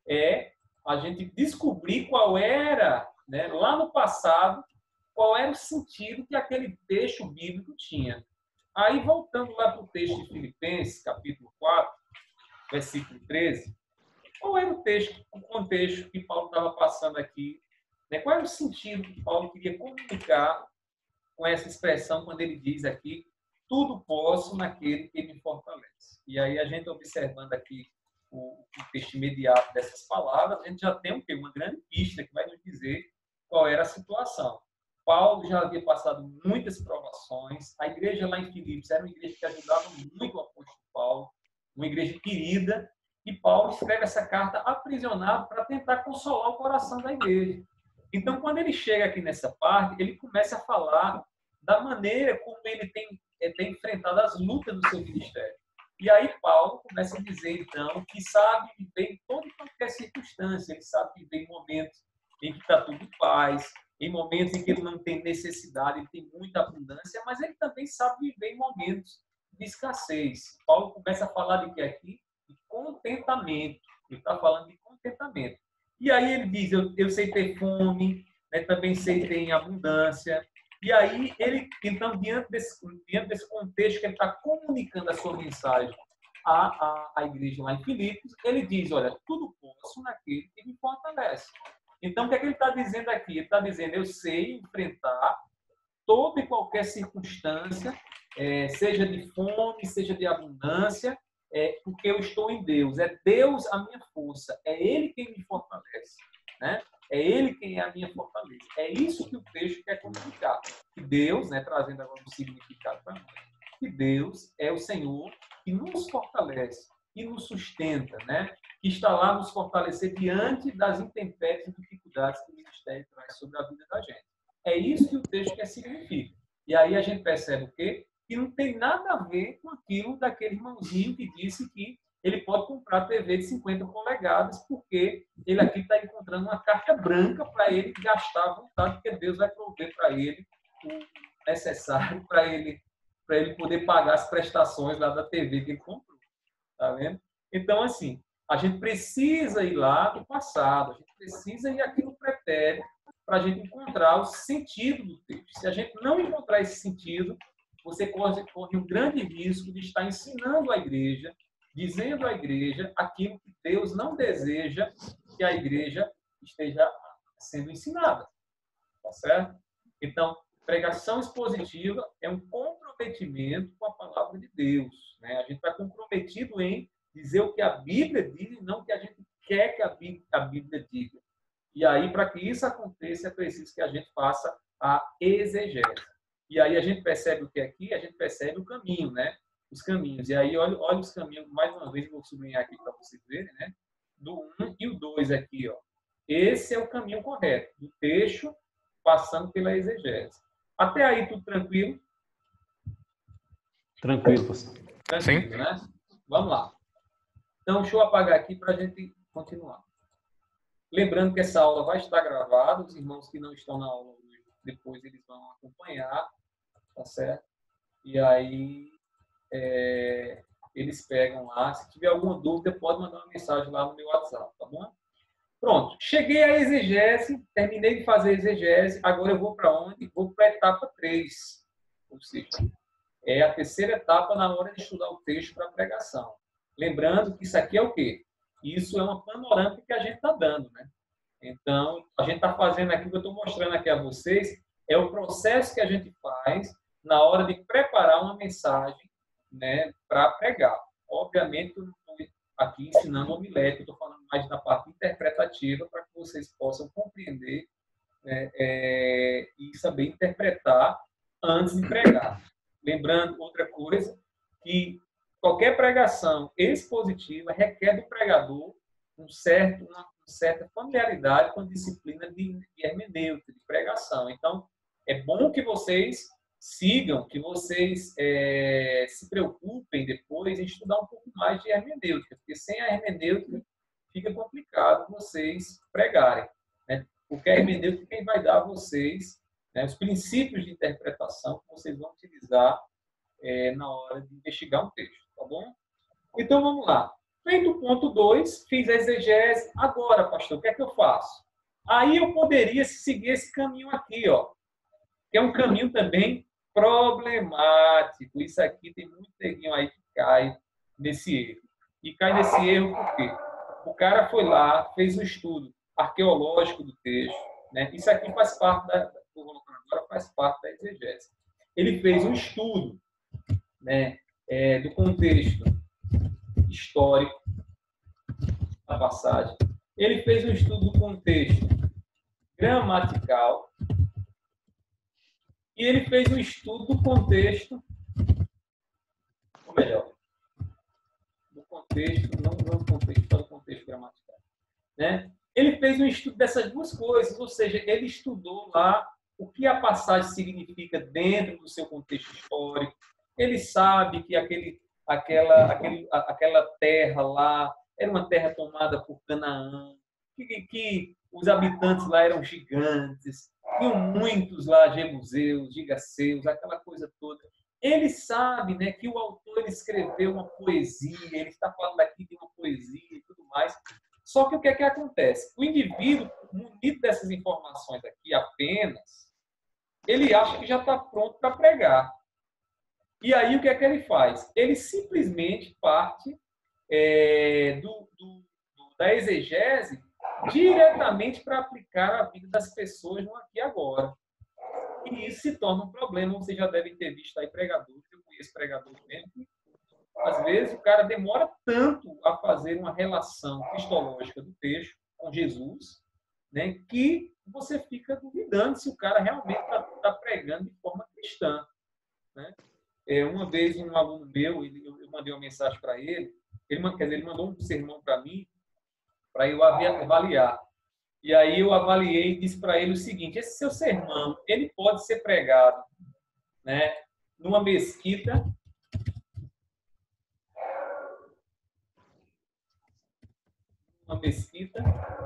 É a gente descobrir qual era, né, lá no passado, qual era o sentido que aquele texto bíblico tinha. Aí, voltando lá para o texto de Filipenses, capítulo quatro, versículo treze, qual era o texto, o contexto que Paulo estava passando aqui? Né? Qual era o sentido que Paulo queria comunicar com essa expressão quando ele diz aqui, tudo posso naquele que me fortalece. E aí, a gente observando aqui o, o texto imediato dessas palavras, a gente já tem o quê? Uma grande pista que vai nos dizer qual era a situação. Paulo já havia passado muitas provações, a igreja lá em Filipos era uma igreja que ajudava muito o apóstolo Paulo, uma igreja querida, e Paulo escreve essa carta aprisionado para tentar consolar o coração da igreja. Então, quando ele chega aqui nessa parte, ele começa a falar da maneira como ele tem, tem enfrentado as lutas do seu ministério. E aí Paulo começa a dizer, então, que sabe viver em toda e qualquer circunstância. Ele sabe viver em momentos em que está tudo em paz, em momentos em que ele não tem necessidade, ele tem muita abundância, mas ele também sabe viver em momentos de escassez. Paulo começa a falar de que aqui? De contentamento. Ele está falando de contentamento. E aí ele diz, eu, eu sei ter fome, né, também sei ter em abundância. E aí, ele, então, diante desse, diante desse contexto que ele está comunicando a sua mensagem à, à, à igreja lá em Filipos, ele diz, olha, tudo posso naquele que me fortalece. Então, o que é que ele está dizendo aqui? Ele está dizendo, eu sei enfrentar toda e qualquer circunstância, é, seja de fome, seja de abundância, é, porque eu estou em Deus. É Deus a minha força. É Ele quem me fortalece, né? É Ele quem é a minha fortaleza. É isso que o texto quer comunicar. Que Deus, né, trazendo agora um significado para nós, que Deus é o Senhor que nos fortalece, que nos sustenta, né? Que está lá nos fortalecer diante das intempéries e dificuldades que o ministério traz sobre a vida da gente. É isso que o texto quer significar. E aí a gente percebe o quê? Que não tem nada a ver com aquilo daquele irmãozinho que disse que ele pode comprar T V de cinquenta polegadas, porque ele aqui está encontrando uma carta branca para ele gastar à vontade, porque Deus vai prover para ele o necessário para ele, para ele poder pagar as prestações lá da T V que ele comprou. Tá vendo? Então, assim, a gente precisa ir lá do passado, a gente precisa ir aqui no pretérito para a gente encontrar o sentido do texto. Se a gente não encontrar esse sentido, você corre, corre um grande risco de estar ensinando a igreja, dizendo à igreja aquilo que Deus não deseja que a igreja esteja sendo ensinada. Tá certo? Então, pregação expositiva é um comprometimento com a palavra de Deus. Né? A gente está comprometido em dizer o que a Bíblia diz e não o que a gente quer que a Bíblia, a Bíblia diga. E aí, para que isso aconteça, é preciso que a gente faça a exegese. E aí a gente percebe o que é aqui? A gente percebe o caminho, né? Os caminhos. E aí, olha, olha os caminhos, mais uma vez, vou sublinhar aqui para vocês verem, né? Do um e o dois aqui, ó. Esse é o caminho correto, do texto passando pela exegese. Até aí, tudo tranquilo? Tranquilo, pastor. Tranquilo, Sim. né? Vamos lá. Então, deixa eu apagar aqui para a gente continuar. Lembrando que essa aula vai estar gravada, os irmãos que não estão na aula hoje, depois eles vão acompanhar, tá certo? E aí, é, eles pegam lá. Se tiver alguma dúvida, pode mandar uma mensagem lá no meu WhatsApp, tá bom? Pronto. Cheguei à exegese, terminei de fazer a exegese, agora eu vou para onde? Vou para a etapa três. Ou seja, é a terceira etapa na hora de estudar o texto para a pregação. Lembrando que isso aqui é o quê? Isso é uma panorâmica que a gente está dando, né? Então, a gente está fazendo aqui, o que eu estou mostrando aqui a vocês, é o processo que a gente faz na hora de preparar uma mensagem, né, para pregar. Obviamente, eu não estou aqui ensinando homilética, eu estou falando mais da parte interpretativa para que vocês possam compreender, né, é, e saber interpretar antes de pregar. Lembrando outra coisa, que qualquer pregação expositiva requer do pregador um certo, uma certa familiaridade com a disciplina de, de hermenêutica, de pregação. Então, é bom que vocês sigam, que vocês é, se preocupem depois em estudar um pouco mais de hermenêutica, porque sem a hermenêutica fica complicado vocês pregarem, né? Porque a hermenêutica é quem vai dar a vocês, né, os princípios de interpretação que vocês vão utilizar é, na hora de investigar um texto, tá bom? Então, vamos lá. Feito o ponto dois, fiz a exegese. Agora, pastor, o que é que eu faço? Aí eu poderia seguir esse caminho aqui, ó, que é um caminho também problemático. Isso aqui tem muito neguinho aí que cai nesse erro. E cai nesse erro por quê? O cara foi lá, fez um estudo arqueológico do texto, né? Isso aqui faz parte da, agora faz parte da exegese. Ele fez um estudo, né, é, do contexto histórico da passagem. Ele fez um estudo do contexto gramatical e ele fez um estudo do contexto, ou melhor, do contexto, não do contexto, só do contexto gramatical, né? Ele fez um estudo dessas duas coisas, ou seja, ele estudou lá o que a passagem significa dentro do seu contexto histórico. Ele sabe que aquele, aquela, aquele, aquela terra lá era uma terra tomada por Canaã, que, que os habitantes lá eram gigantes, tinham muitos lá jebuseus, gigaseus, aquela coisa toda. Ele sabe, né, que o autor ele escreveu uma poesia, ele está falando aqui de uma poesia e tudo mais. Só que o que é que acontece? O indivíduo, munido dessas informações aqui apenas, ele acha que já está pronto para pregar. E aí o que é que ele faz? Ele simplesmente parte é, do, do, do, da exegese diretamente para aplicar a vida das pessoas no aqui e agora. E isso se torna um problema. Vocês já devem ter visto aí pregadores, eu conheço pregadores mesmo, que às vezes o cara demora tanto a fazer uma relação cristológica do texto com Jesus, né, que você fica duvidando se o cara realmente está tá pregando de forma cristã, né? É, uma vez um aluno meu, ele, eu mandei uma mensagem para ele, ele, quer dizer, ele mandou um sermão para mim, para eu avaliar. E aí eu avaliei e disse para ele o seguinte: esse seu sermão, ele pode ser pregado, né, numa mesquita, uma mesquita,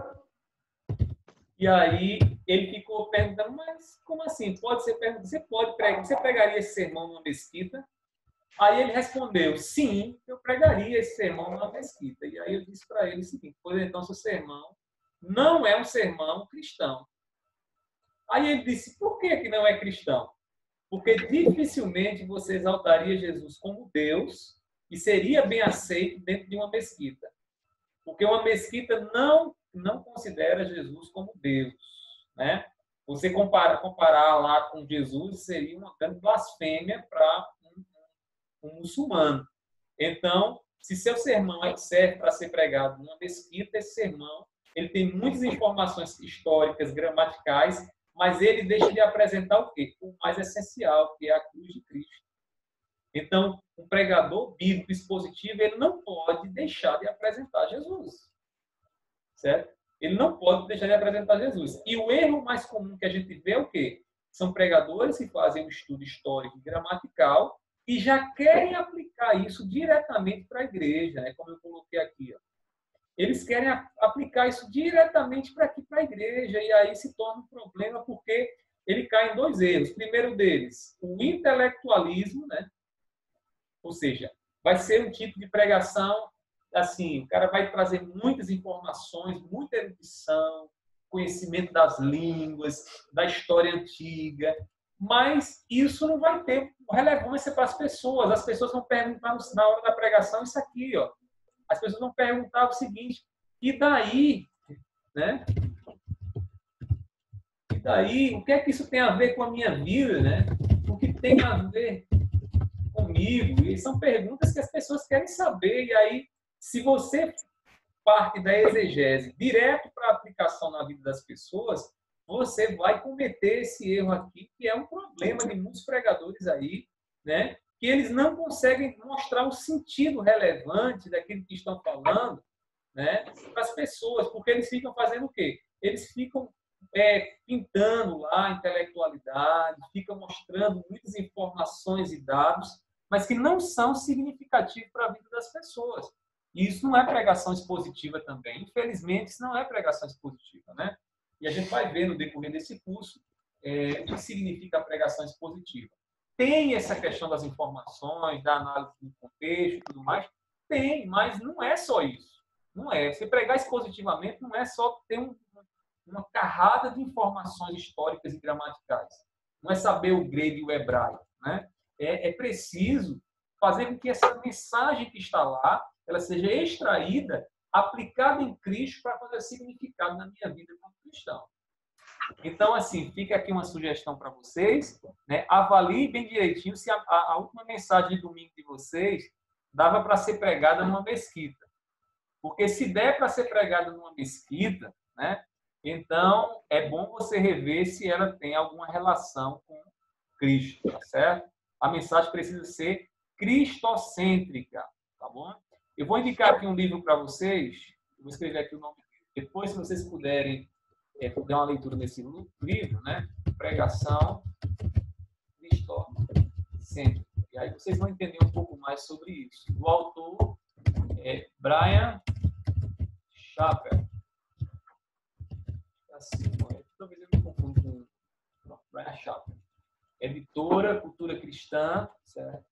e aí ele ficou perguntando, mas como assim? Pode ser perguntado, você pode pregar, você pregaria esse sermão numa mesquita? Aí ele respondeu, sim, eu pregaria esse sermão numa mesquita. E aí eu disse para ele o seguinte: pois então seu sermão não é um sermão cristão. Aí ele disse, por que que não é cristão? Porque dificilmente você exaltaria Jesus como Deus e seria bem aceito dentro de uma mesquita. Porque uma mesquita não, não considera Jesus como Deus, né? Você comparar, comparar lá com Jesus seria uma grande blasfêmia para um, um muçulmano. Então, se seu sermão serve para ser pregado numa mesquita, esse sermão ele tem muitas informações históricas, gramaticais, mas ele deixa de apresentar o quê? O mais essencial, que é a cruz de Cristo. Então, um pregador bíblico expositivo, ele não pode deixar de apresentar Jesus. Certo? Ele não pode deixar de apresentar Jesus. E o erro mais comum que a gente vê é o quê? São pregadores que fazem um estudo histórico e gramatical e já querem aplicar isso diretamente para a igreja, né? Como eu coloquei aqui. Ó. Eles querem aplicar isso diretamente para aqui, para a igreja, e aí se torna um problema porque ele cai em dois erros. O primeiro deles, o intelectualismo, né? Ou seja, vai ser um tipo de pregação, assim, o cara vai trazer muitas informações, muita erudição, conhecimento das línguas, da história antiga, mas isso não vai ter relevância para as pessoas. As pessoas vão perguntar na hora da pregação isso aqui, ó. As pessoas vão perguntar o seguinte, e daí, né? E daí, o que é que isso tem a ver com a minha vida, né? O que tem a ver comigo? E são perguntas que as pessoas querem saber. E aí, se você parte da exegese direto para a aplicação na vida das pessoas, você vai cometer esse erro aqui, que é um problema de muitos pregadores aí, né? Que eles não conseguem mostrar o sentido relevante daquilo que estão falando, né, para as pessoas, porque eles ficam fazendo o quê? Eles ficam é, pintando lá a intelectualidade, ficam mostrando muitas informações e dados, mas que não são significativos para a vida das pessoas. E isso não é pregação expositiva também. Infelizmente, isso não é pregação expositiva, né? E a gente vai ver no decorrer desse curso é, o que significa a pregação expositiva. Tem essa questão das informações, da análise do contexto e tudo mais? Tem, mas não é só isso. Não é. Você pregar expositivamente não é só ter um, uma carrada de informações históricas e gramaticais. Não é saber o grego e o hebraico, né? É, é preciso fazer com que essa mensagem que está lá ela seja extraída, aplicada em Cristo para fazer significado na minha vida como cristão. Então, assim, fica aqui uma sugestão para vocês, né? Avalie bem direitinho se a, a, a última mensagem de domingo de vocês dava para ser pregada numa mesquita. Porque se der para ser pregada numa mesquita, né? Então é bom você rever se ela tem alguma relação com Cristo, tá certo? A mensagem precisa ser cristocêntrica, tá bom? Eu vou indicar aqui um livro para vocês, vou escrever aqui o nome. Depois, se vocês puderem é, dar uma leitura nesse livro, né? Pregação cristocêntrica. E aí vocês vão entender um pouco mais sobre isso. O autor é Brian Chappell. Assim, talvez eu me confunda com não, Brian Chappell. Editora, Cultura Cristã, certo?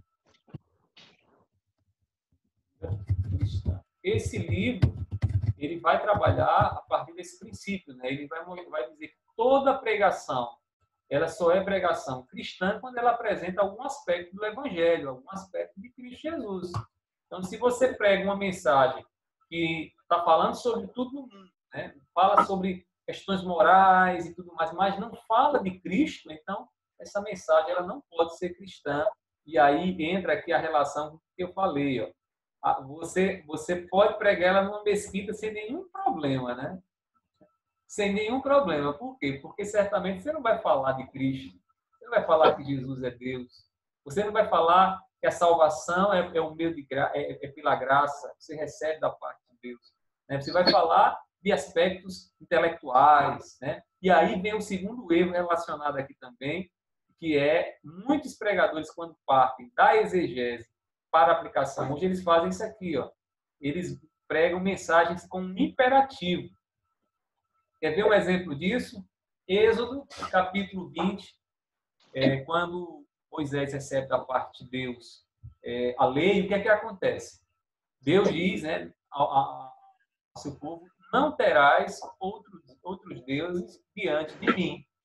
Esse livro, ele vai trabalhar a partir desse princípio, né? Ele vai, vai dizer que toda pregação, ela só é pregação cristã quando ela apresenta algum aspecto do Evangelho, algum aspecto de Cristo Jesus. Então, se você prega uma mensagem que está falando sobre tudo no mundo, né? Fala sobre questões morais e tudo mais, mas não fala de Cristo, então essa mensagem ela não pode ser cristã. E aí entra aqui a relação que eu falei, ó. Você, você pode pregar ela numa mesquita sem nenhum problema, né? Sem nenhum problema. Por quê? Porque certamente você não vai falar de Cristo. Você não vai falar que Jesus é Deus. Você não vai falar que a salvação é, é, um meio de gra, é, é pela graça. Você recebe da parte de Deus. Né? Você vai falar de aspectos intelectuais, né? E aí vem o segundo erro relacionado aqui também, que é muitos pregadores, quando partem da exegese para a aplicação, hoje eles fazem isso aqui, ó. Eles pregam mensagens com um imperativo. Quer ver um exemplo disso? Êxodo, capítulo vinte, é, quando Moisés recebe da parte de Deus é, a lei, o que é que acontece? Deus diz, né, ao, ao seu povo, não terás outros, outros deuses diante de mim.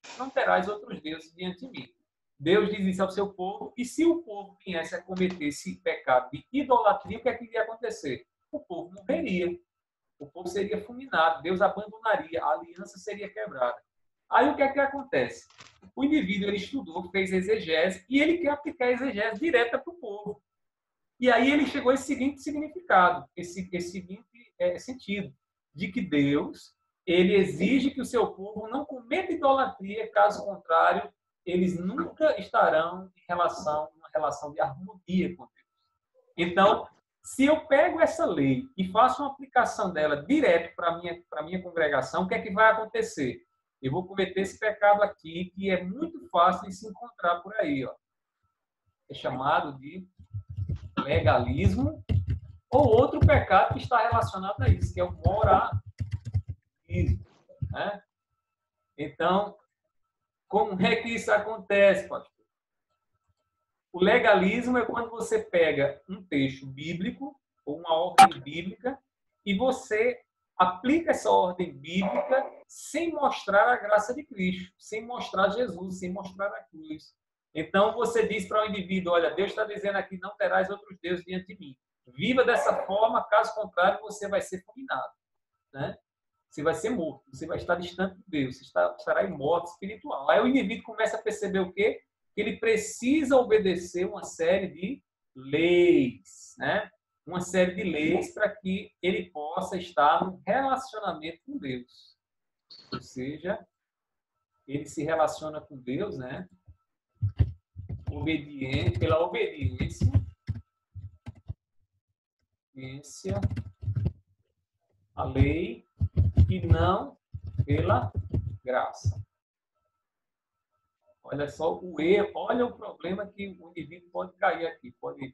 não terás outros deuses diante de mim. Deus diz isso ao seu povo, e se o povo viesse a cometer esse pecado de idolatria, o que é que iria acontecer? O povo morreria. O povo seria fulminado, Deus abandonaria, a aliança seria quebrada. Aí o que é que acontece? O indivíduo ele estudou, fez exegese, e ele quer aplicar a exegese direta para o povo. E aí ele chegou a esse seguinte significado, esse, esse seguinte é, sentido, de que Deus ele exige que o seu povo não cometa idolatria, caso contrário, eles nunca estarão em relação, uma relação de harmonia com Deus. Então, se eu pego essa lei e faço uma aplicação dela direto para a minha, para a minha congregação, o que é que vai acontecer? Eu vou cometer esse pecado aqui, que é muito fácil de se encontrar por aí. Ó. É chamado de legalismo, ou outro pecado que está relacionado a isso, que é o moralismo. Né? Então, como é que isso acontece, pastor? O legalismo é quando você pega um texto bíblico, ou uma ordem bíblica, e você aplica essa ordem bíblica sem mostrar a graça de Cristo, sem mostrar Jesus, sem mostrar a cruz. Então, você diz para o indivíduo, olha, Deus está dizendo aqui, não terás outros deuses diante de mim. Viva dessa forma, caso contrário, você vai ser fulminado. Né? Você vai ser morto, você vai estar distante de Deus, você estará em morte espiritual. Aí o indivíduo começa a perceber o quê? Que ele precisa obedecer uma série de leis, né? Uma série de leis para que ele possa estar no relacionamento com Deus. Ou seja, ele se relaciona com Deus, né? Obediente, pela obediência, obediência à lei e não pela graça. Olha só o erro, olha o problema que o indivíduo pode cair aqui, pode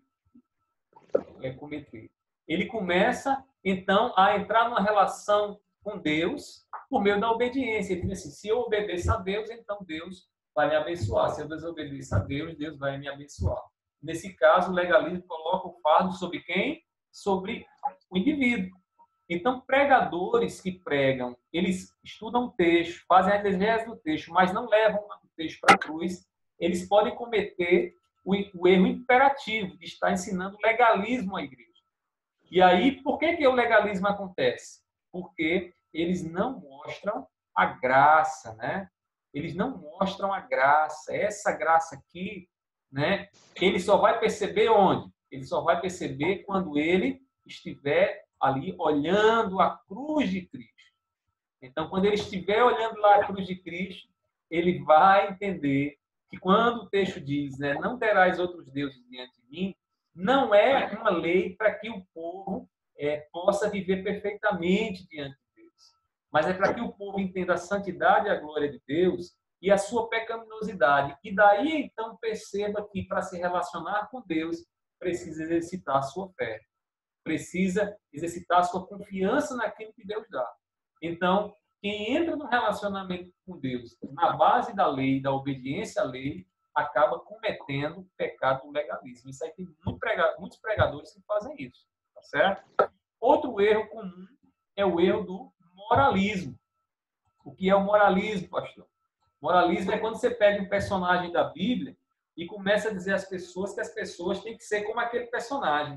é, cometer. Ele começa, então, a entrar numa relação com Deus por meio da obediência. Ele diz assim, se eu obedeço a Deus, então Deus vai me abençoar. Se eu desobedeço a Deus, Deus vai me abençoar. Nesse caso, o legalismo coloca o fardo sobre quem? Sobre o indivíduo. Então, pregadores que pregam, eles estudam o texto, fazem a exegese do texto, mas não levam o texto para a cruz, eles podem cometer o, o erro imperativo de estar ensinando legalismo à igreja. E aí, por que, que o legalismo acontece? Porque eles não mostram a graça, né? Eles não mostram a graça. Essa graça aqui, né? Ele só vai perceber onde? Ele só vai perceber quando ele estiver ali olhando a cruz de Cristo. Então, quando ele estiver olhando lá a cruz de Cristo, ele vai entender que quando o texto diz, né, não terás outros deuses diante de mim, não é uma lei para que o povo é, possa viver perfeitamente diante de Deus, mas é para que o povo entenda a santidade e a glória de Deus e a sua pecaminosidade. E daí, então, perceba que para se relacionar com Deus, precisa exercitar a sua fé. Precisa exercitar a sua confiança naquilo que Deus dá. Então, quem entra no relacionamento com Deus na base da lei, da obediência à lei, acaba cometendo o pecado do legalismo. Isso aí tem muito prega, muitos pregadores que fazem isso. Tá certo? Outro erro comum é o erro do moralismo. O que é o moralismo, pastor? Moralismo é quando você pega um personagem da Bíblia e começa a dizer às pessoas que as pessoas têm que ser como aquele personagem.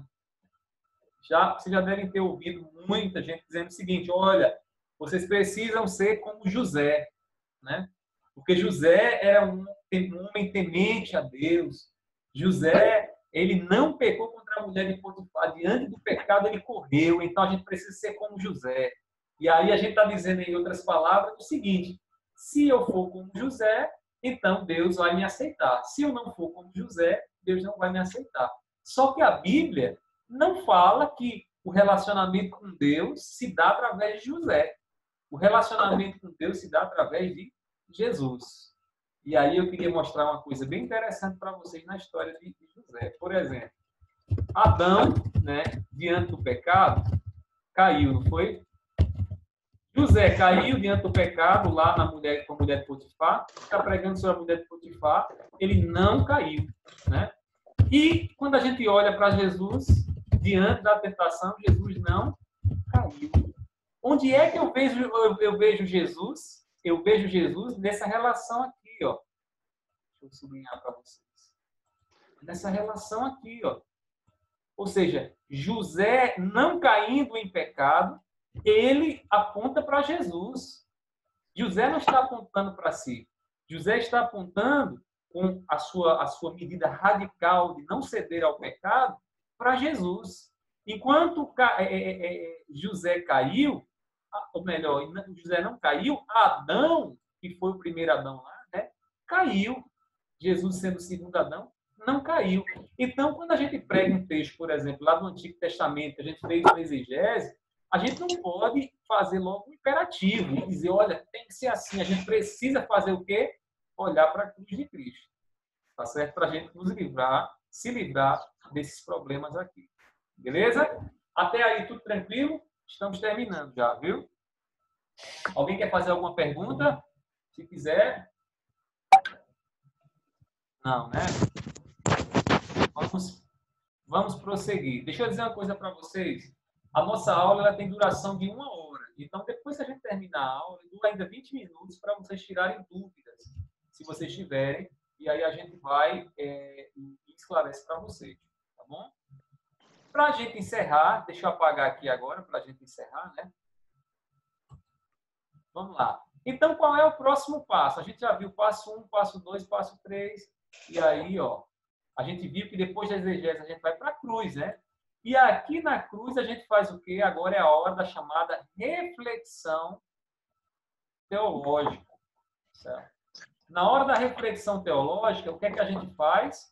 Já, vocês já devem ter ouvido muita gente dizendo o seguinte, olha, vocês precisam ser como José, né? Porque José era um, um homem temente a Deus. José, ele não pecou contra a mulher de Potifar. Diante do pecado, ele correu. Então, a gente precisa ser como José. E aí, a gente está dizendo, em outras palavras, o seguinte, se eu for como José, então Deus vai me aceitar. Se eu não for como José, Deus não vai me aceitar. Só que a Bíblia não fala que o relacionamento com Deus se dá através de José. O relacionamento com Deus se dá através de Jesus. E aí eu queria mostrar uma coisa bem interessante para vocês na história de José. Por exemplo, Adão, né, diante do pecado, caiu, não foi? José caiu diante do pecado lá na mulher, com a mulher de Potifar, está pregando sobre a mulher de Potifar, ele não caiu, né? E quando a gente olha para Jesus, diante da tentação, Jesus não caiu. Onde é que eu vejo, eu, eu vejo Jesus? eu vejo Jesus nessa relação aqui, ó. Deixa eu sublinhar para vocês. Nessa relação aqui, ó. Ou seja, José não caindo em pecado, ele aponta para Jesus. José não está apontando para si. José está apontando com a sua, a sua medida radical de não ceder ao pecado para Jesus. Enquanto é, é, é, José caiu, ou melhor, José não caiu, Adão, que foi o primeiro Adão lá, né, caiu. Jesus sendo o segundo Adão, não caiu. Então, quando a gente prega um texto, por exemplo, lá do Antigo Testamento, a gente fez uma exegese, a gente não pode fazer logo um imperativo e dizer, olha, tem que ser assim. A gente precisa fazer o quê? Olhar para a cruz de Cristo. Tá certo? Para a gente nos livrar, se livrar desses problemas aqui. Beleza? Até aí, tudo tranquilo? Estamos terminando já, viu? Alguém quer fazer alguma pergunta? Se quiser. Não, né? Vamos, vamos prosseguir. Deixa eu dizer uma coisa para vocês. A nossa aula ela tem duração de uma hora. Então, depois que a gente terminar a aula, eu dou ainda vinte minutos para vocês tirarem dúvidas, se vocês tiverem. E aí a gente vai é, e esclarece para vocês. Tá bom? Para a gente encerrar, deixa eu apagar aqui agora, para a gente encerrar, né? Vamos lá. Então, qual é o próximo passo? A gente já viu passo um, passo dois, passo três. E aí, ó, a gente viu que depois da exegese a gente vai para a cruz, né? E aqui na cruz a gente faz o quê? Agora é a hora da chamada reflexão teológica. Certo? Na hora da reflexão teológica, o que é que a gente faz?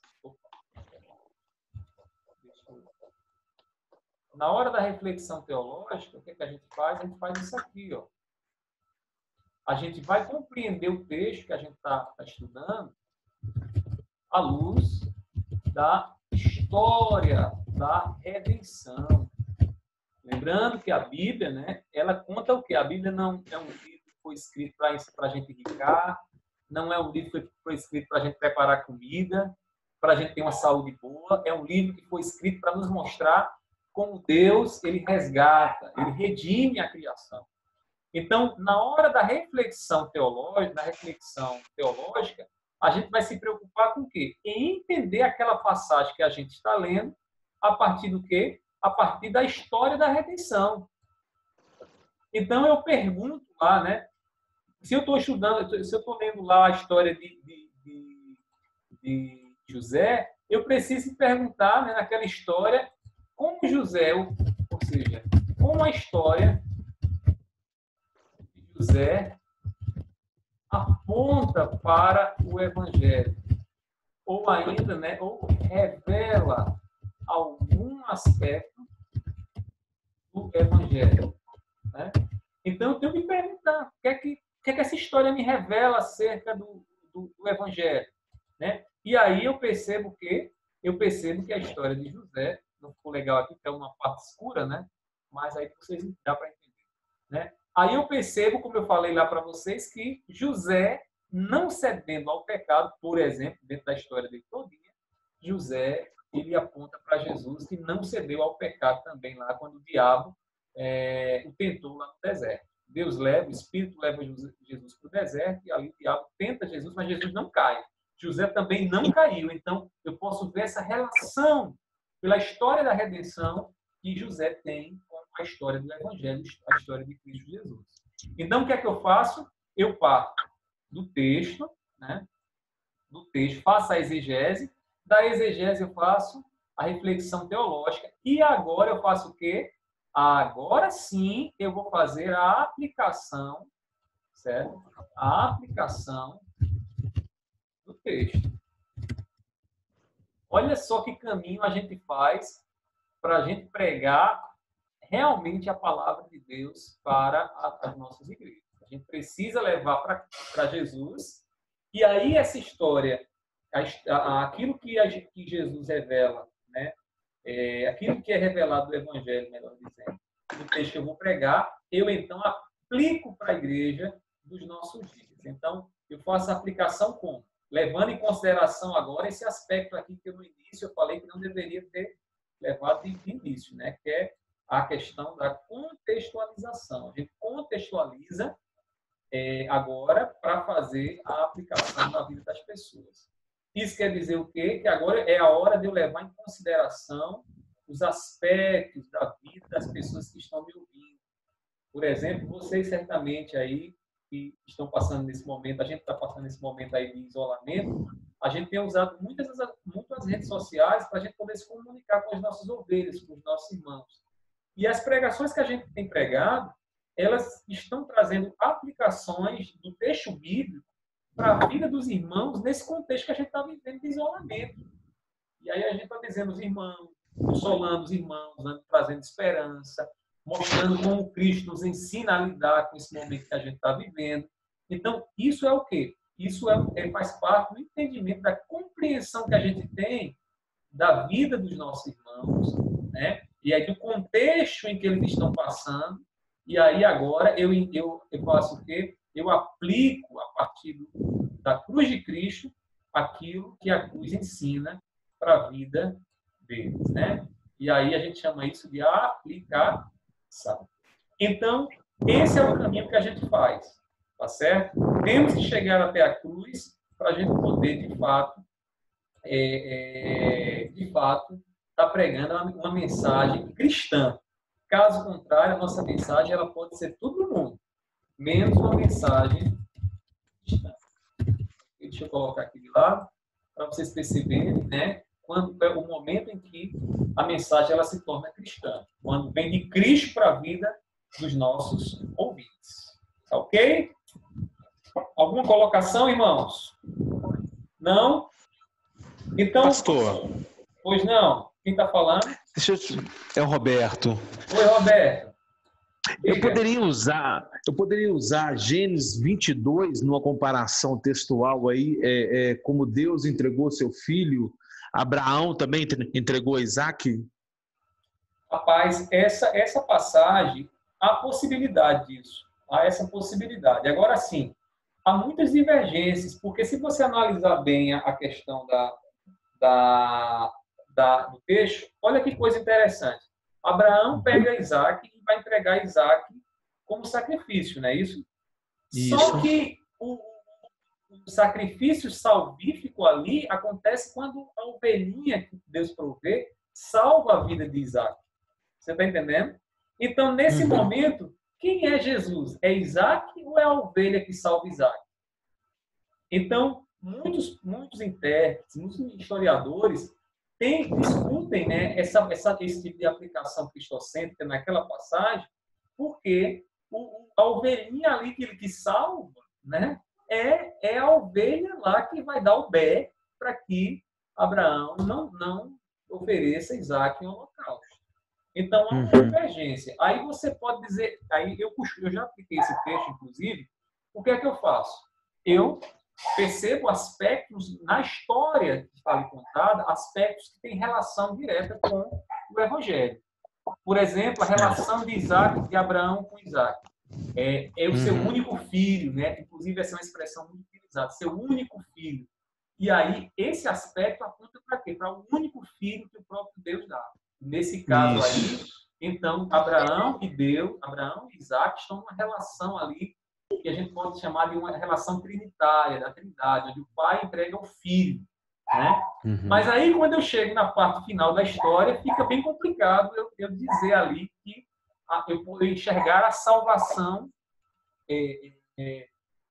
Na hora da reflexão teológica, o que é que a gente faz? A gente faz isso aqui, ó. A gente vai compreender o texto que a gente está tá estudando à luz da história da redenção. Lembrando que a Bíblia, né, ela conta o quê? A Bíblia não é um livro que foi escrito para a gente ricar, não é um livro que foi escrito para a gente preparar comida, para a gente ter uma saúde boa, é um livro que foi escrito para nos mostrar como Deus ele resgata, ele redime a criação. Então, na hora da reflexão teológica, da reflexão teológica, a gente vai se preocupar com o quê? Em entender aquela passagem que a gente está lendo, a partir do quê? A partir da história da redenção. Então, eu pergunto lá, né? Se eu estou estudando, se eu estou lendo lá a história de, de, de, de José, eu preciso perguntar, né, naquela história, como José, ou, ou seja, como a história de José aponta para o Evangelho, ou ainda, né, ou revela algum aspecto do Evangelho. Né? Então, eu tenho que me perguntar, o que é que, o que, é que essa história me revela acerca do, do, do Evangelho? Né? E aí eu percebo que, eu percebo que a história de José, não ficou legal aqui, porque é uma parte escura, né? Mas aí vocês dá para entender. Né? Aí eu percebo, como eu falei lá para vocês, que José, não cedendo ao pecado, por exemplo, dentro da história dele todinha, José, ele aponta para Jesus que não cedeu ao pecado também lá, quando o diabo é, o tentou lá no deserto. Deus leva, o Espírito leva Jesus para o deserto, e ali o diabo tenta Jesus, mas Jesus não cai. José também não caiu. Então, eu posso ver essa relação pela história da redenção que José tem com a história do Evangelho, a história de Cristo Jesus. Então, o que é que eu faço? Eu parto do texto, né? do texto, faço a exegese, da exegese eu faço a reflexão teológica, e agora eu faço o quê? Agora sim eu vou fazer a aplicação, certo? A aplicação do texto. Olha só que caminho a gente faz para a gente pregar realmente a palavra de Deus para as nossas igrejas. A gente precisa levar para Jesus, e aí essa história, aquilo que, a, que Jesus revela, né? É, aquilo que é revelado do Evangelho, melhor dizendo, no texto que eu vou pregar, eu então aplico para a igreja dos nossos dias. Então, eu faço a aplicação como? Levando em consideração agora esse aspecto aqui que eu, no início eu falei que não deveria ter levado de início, né? Que é a questão da contextualização. A gente contextualiza é, agora para fazer a aplicação na vida das pessoas. Isso quer dizer o quê? Que agora é a hora de eu levar em consideração os aspectos da vida das pessoas que estão me ouvindo. Por exemplo, vocês certamente aí que estão passando nesse momento, a gente está passando nesse momento aí de isolamento, a gente tem usado muitas, muitas redes sociais para a gente poder se comunicar com as nossas ovelhas, com os nossos irmãos. E as pregações que a gente tem pregado, elas estão trazendo aplicações do texto bíblico para a vida dos irmãos nesse contexto que a gente está vivendo de isolamento. E aí a gente está dizendo os irmãos, consolando os irmãos, né, trazendo esperança, mostrando como Cristo nos ensina a lidar com esse momento que a gente está vivendo. Então, isso é o quê? Isso é, é, faz parte do entendimento, da compreensão que a gente tem da vida dos nossos irmãos, né? E aí do contexto em que eles estão passando. E aí agora eu, eu, eu faço o quê? Eu aplico, a partir do, da cruz de Cristo, aquilo que a cruz ensina para a vida deles, né? E aí a gente chama isso de aplicação. Então, esse é o caminho que a gente faz, tá certo? Temos que chegar até a cruz para a gente poder, de fato, é, é, de fato, estar tá pregando uma, uma mensagem cristã. Caso contrário, a nossa mensagem ela pode ser todo mundo, menos uma mensagem cristã. Deixa eu colocar aqui de lado, para vocês perceberem, né? Quando é o momento em que a mensagem ela se torna cristã. Quando vem de Cristo para a vida dos nossos ouvintes. Tá ok? Alguma colocação, irmãos? Não? Então... Pastor. Pois não. Quem está falando? Deixa eu... É o Roberto. Oi, Roberto. Eu poderia usar, eu poderia usar Gênesis vinte e dois numa comparação textual aí, é, é, como Deus entregou seu filho, Abraão também entregou Isaac? Rapaz, essa, essa passagem, há possibilidade disso. Há essa possibilidade. Agora sim, há muitas divergências, porque se você analisar bem a questão da, da, da, do texto, olha que coisa interessante. Abraão pega Isaac e vai entregar Isaac como sacrifício, não é isso? Isso. Só que o, o sacrifício salvífico ali acontece quando a ovelhinha que Deus provê salva a vida de Isaac. Você está entendendo? Então, nesse uhum. momento, quem é Jesus? É Isaac ou é a ovelha que salva Isaac? Então, muitos, muitos intérpretes, muitos historiadores tem, discutem, né, essa, essa, esse tipo de aplicação cristocêntrica naquela passagem, porque o, a ovelhinha ali que ele que salva, né, é, é a ovelha lá que vai dar o bé para que Abraão não, não ofereça Isaac em holocausto. Então, há uma convergência. Aí você pode dizer, aí eu, eu já apliquei esse texto, inclusive, o que é que eu faço? Eu percebo aspectos na história que está ali contada, aspectos que têm relação direta com o Evangelho. Por exemplo, a relação de Isaac, de Abraão com Isaac. É, é o seu único filho, né? Inclusive, essa é uma expressão muito utilizada, seu único filho. E aí, esse aspecto aponta para quê? Para o único filho que o próprio Deus dá. Nesse caso Isso. aí, então, Abraão e Deus, Abraão e Isaac estão numa relação ali que a gente pode chamar de uma relação trinitária, da Trindade, onde o pai entrega ao filho, né? Uhum. Mas aí, quando eu chego na parte final da história, fica bem complicado eu, eu dizer ali que a, eu poder enxergar a salvação é, é,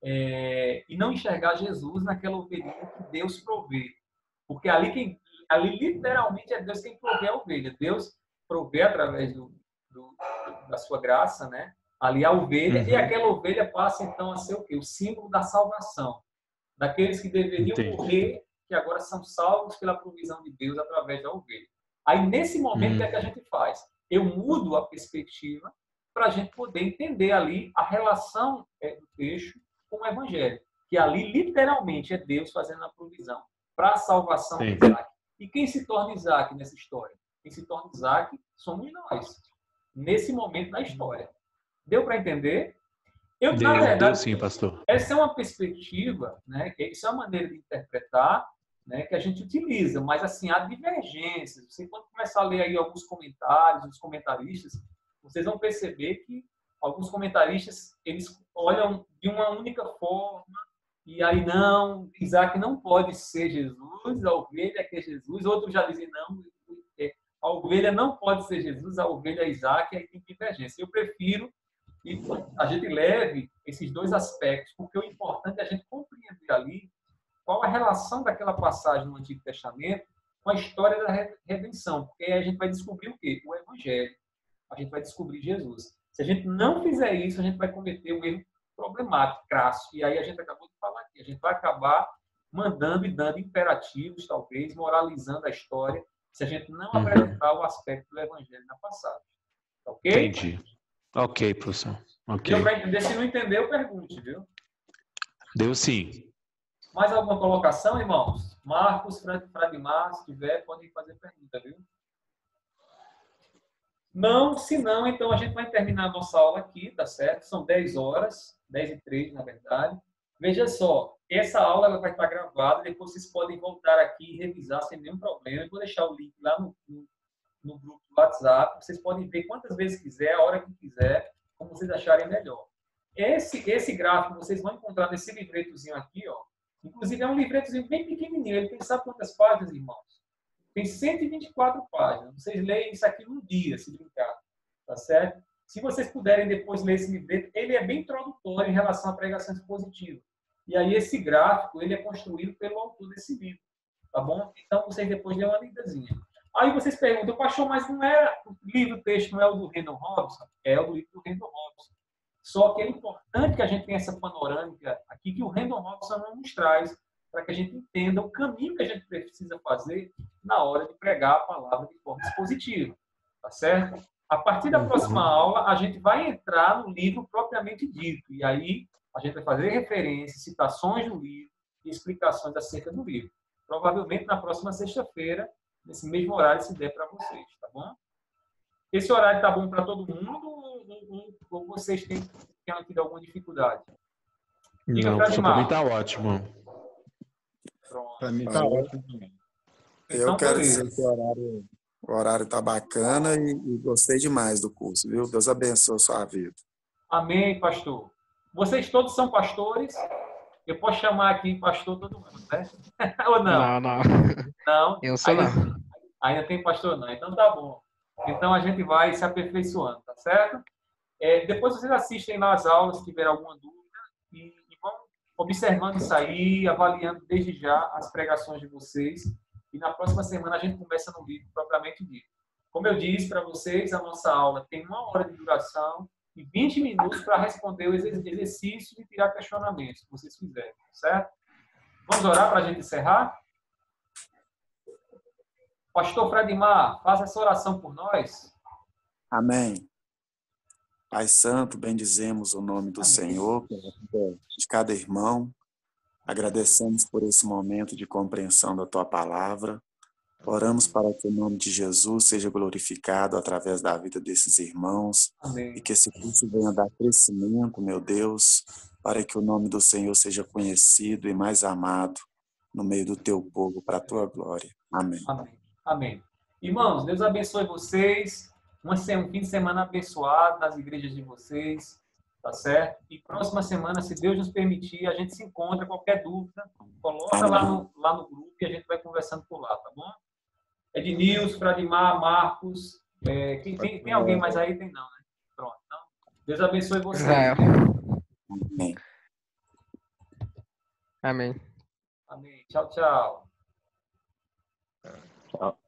é, e não enxergar Jesus naquela ovelhinha que Deus provê. Porque ali, quem, ali literalmente é Deus quem provê a ovelha. Deus provê através do, do, da sua graça, né? Ali a ovelha, uhum. e aquela ovelha passa então a ser o quê? O símbolo da salvação. Daqueles que deveriam Entendi. morrer, que agora são salvos pela provisão de Deus através da ovelha. Aí, nesse momento, uhum. o que é que a gente faz? Eu mudo a perspectiva para a gente poder entender ali a relação é, do texto com o Evangelho. Que ali, literalmente, é Deus fazendo a provisão para a salvação Sim. de Isaac. E quem se torna Isaac nessa história? Quem se torna Isaac somos nós. Nesse momento da história. Deu para entender? Eu, deu, na verdade, deu sim, pastor. Essa é uma perspectiva, né? Isso é uma maneira de interpretar, né, que a gente utiliza, mas assim, há divergências. Você pode começar a ler aí alguns comentários, os comentaristas, vocês vão perceber que alguns comentaristas, eles olham de uma única forma, e aí não, Isaac não pode ser Jesus, a ovelha que é Jesus. Outros já dizem não, a ovelha não pode ser Jesus, a ovelha é Isaac, e aí tem divergência. Eu prefiro que a gente leve esses dois aspectos, porque o importante é a gente compreender ali qual a relação daquela passagem no Antigo Testamento com a história da redenção, porque aí a gente vai descobrir o quê? O Evangelho. A gente vai descobrir Jesus. Se a gente não fizer isso, a gente vai cometer um erro problemático, crasso. E aí a gente acabou de falar aqui. A gente vai acabar mandando e dando imperativos, talvez, moralizando a história, se a gente não uhum. apresentar o aspecto do Evangelho na passagem. Ok? Entendi. Ok, professor. Okay. Deu para entender? Se não entendeu, pergunte, viu? Deu sim. Mais alguma colocação, irmãos? Marcos, Fradimar, se tiver, podem fazer pergunta, viu? Não, se não, então a gente vai terminar a nossa aula aqui, tá certo? São dez horas, dez e três, na verdade. Veja só, essa aula ela vai estar gravada, depois vocês podem voltar aqui e revisar sem nenhum problema. Eu vou deixar o link lá no, no, no grupo do WhatsApp. Vocês podem ver quantas vezes quiser, a hora que quiser, como vocês acharem melhor. Esse, esse gráfico vocês vão encontrar nesse livretozinho aqui, ó. Inclusive é um livretozinho bem pequenininho. Ele tem, sabe quantas páginas, irmãos? Tem cento e vinte e quatro páginas. Vocês leem isso aqui num dia, se brincar. Tá certo? Se vocês puderem depois ler esse livreto, ele é bem introdutório em relação à pregação expositiva. E aí esse gráfico, ele é construído pelo autor desse livro. Tá bom? Então vocês depois dêem uma lidazinha. Aí vocês perguntam, pastor, mas não é o livro, o texto não é o do Randall Robinson? É o do livro do Randall Robinson. Só que é importante que a gente tenha essa panorâmica aqui que o Randall Robinson não nos traz, para que a gente entenda o caminho que a gente precisa fazer na hora de pregar a palavra de forma expositiva. Tá certo? A partir da próxima aula, a gente vai entrar no livro propriamente dito. E aí, a gente vai fazer referências, citações do livro e explicações acerca do livro. Provavelmente na próxima sexta-feira, nesse mesmo horário, se der para vocês. Tá bom? Esse horário tá bom para todo mundo ou, ou vocês têm, têm tido alguma dificuldade? Diga não, para mim tá ótimo. Para mim tá ótimo também. Eu então, quero dizer que o horário, o horário tá bacana e, e gostei demais do curso, viu? Deus abençoe a sua vida. Amém, pastor. Vocês todos são pastores? Eu posso chamar aqui pastor todo mundo, né? Ou não? Não, não. Não? Eu sou ainda, não. Ainda tem pastor não. Então tá bom. Então a gente vai se aperfeiçoando, tá certo? É, depois vocês assistem nas aulas, se tiver alguma dúvida, e, e vão observando isso aí, avaliando desde já as pregações de vocês. E na próxima semana a gente começa no livro propriamente dito. Como eu disse para vocês, a nossa aula tem uma hora de duração e vinte minutos para responder os exercícios e tirar questionamentos que vocês fizerem, certo? Vamos orar para a gente encerrar? Pastor Fradimar, faça essa oração por nós. Amém. Pai Santo, bendizemos o nome do Amém. Senhor, de cada irmão. Agradecemos por esse momento de compreensão da Tua palavra. Oramos para que o nome de Jesus seja glorificado através da vida desses irmãos. Amém. E que esse curso venha dar crescimento, meu Deus, para que o nome do Senhor seja conhecido e mais amado no meio do Teu povo, para a Tua glória. Amém. Amém. Amém. Irmãos, Deus abençoe vocês. Um fim de semana abençoado nas igrejas de vocês. Tá certo? E próxima semana, se Deus nos permitir, a gente se encontra. Qualquer dúvida, coloca lá no, lá no grupo e a gente vai conversando por lá, tá bom? Ednilson, Fradimar, Marcos. É, quem, tem, tem alguém mais aí? Tem não, né? Pronto. Então, Deus abençoe vocês. Amém. Amém. Amém. Tchau, tchau. Tchau.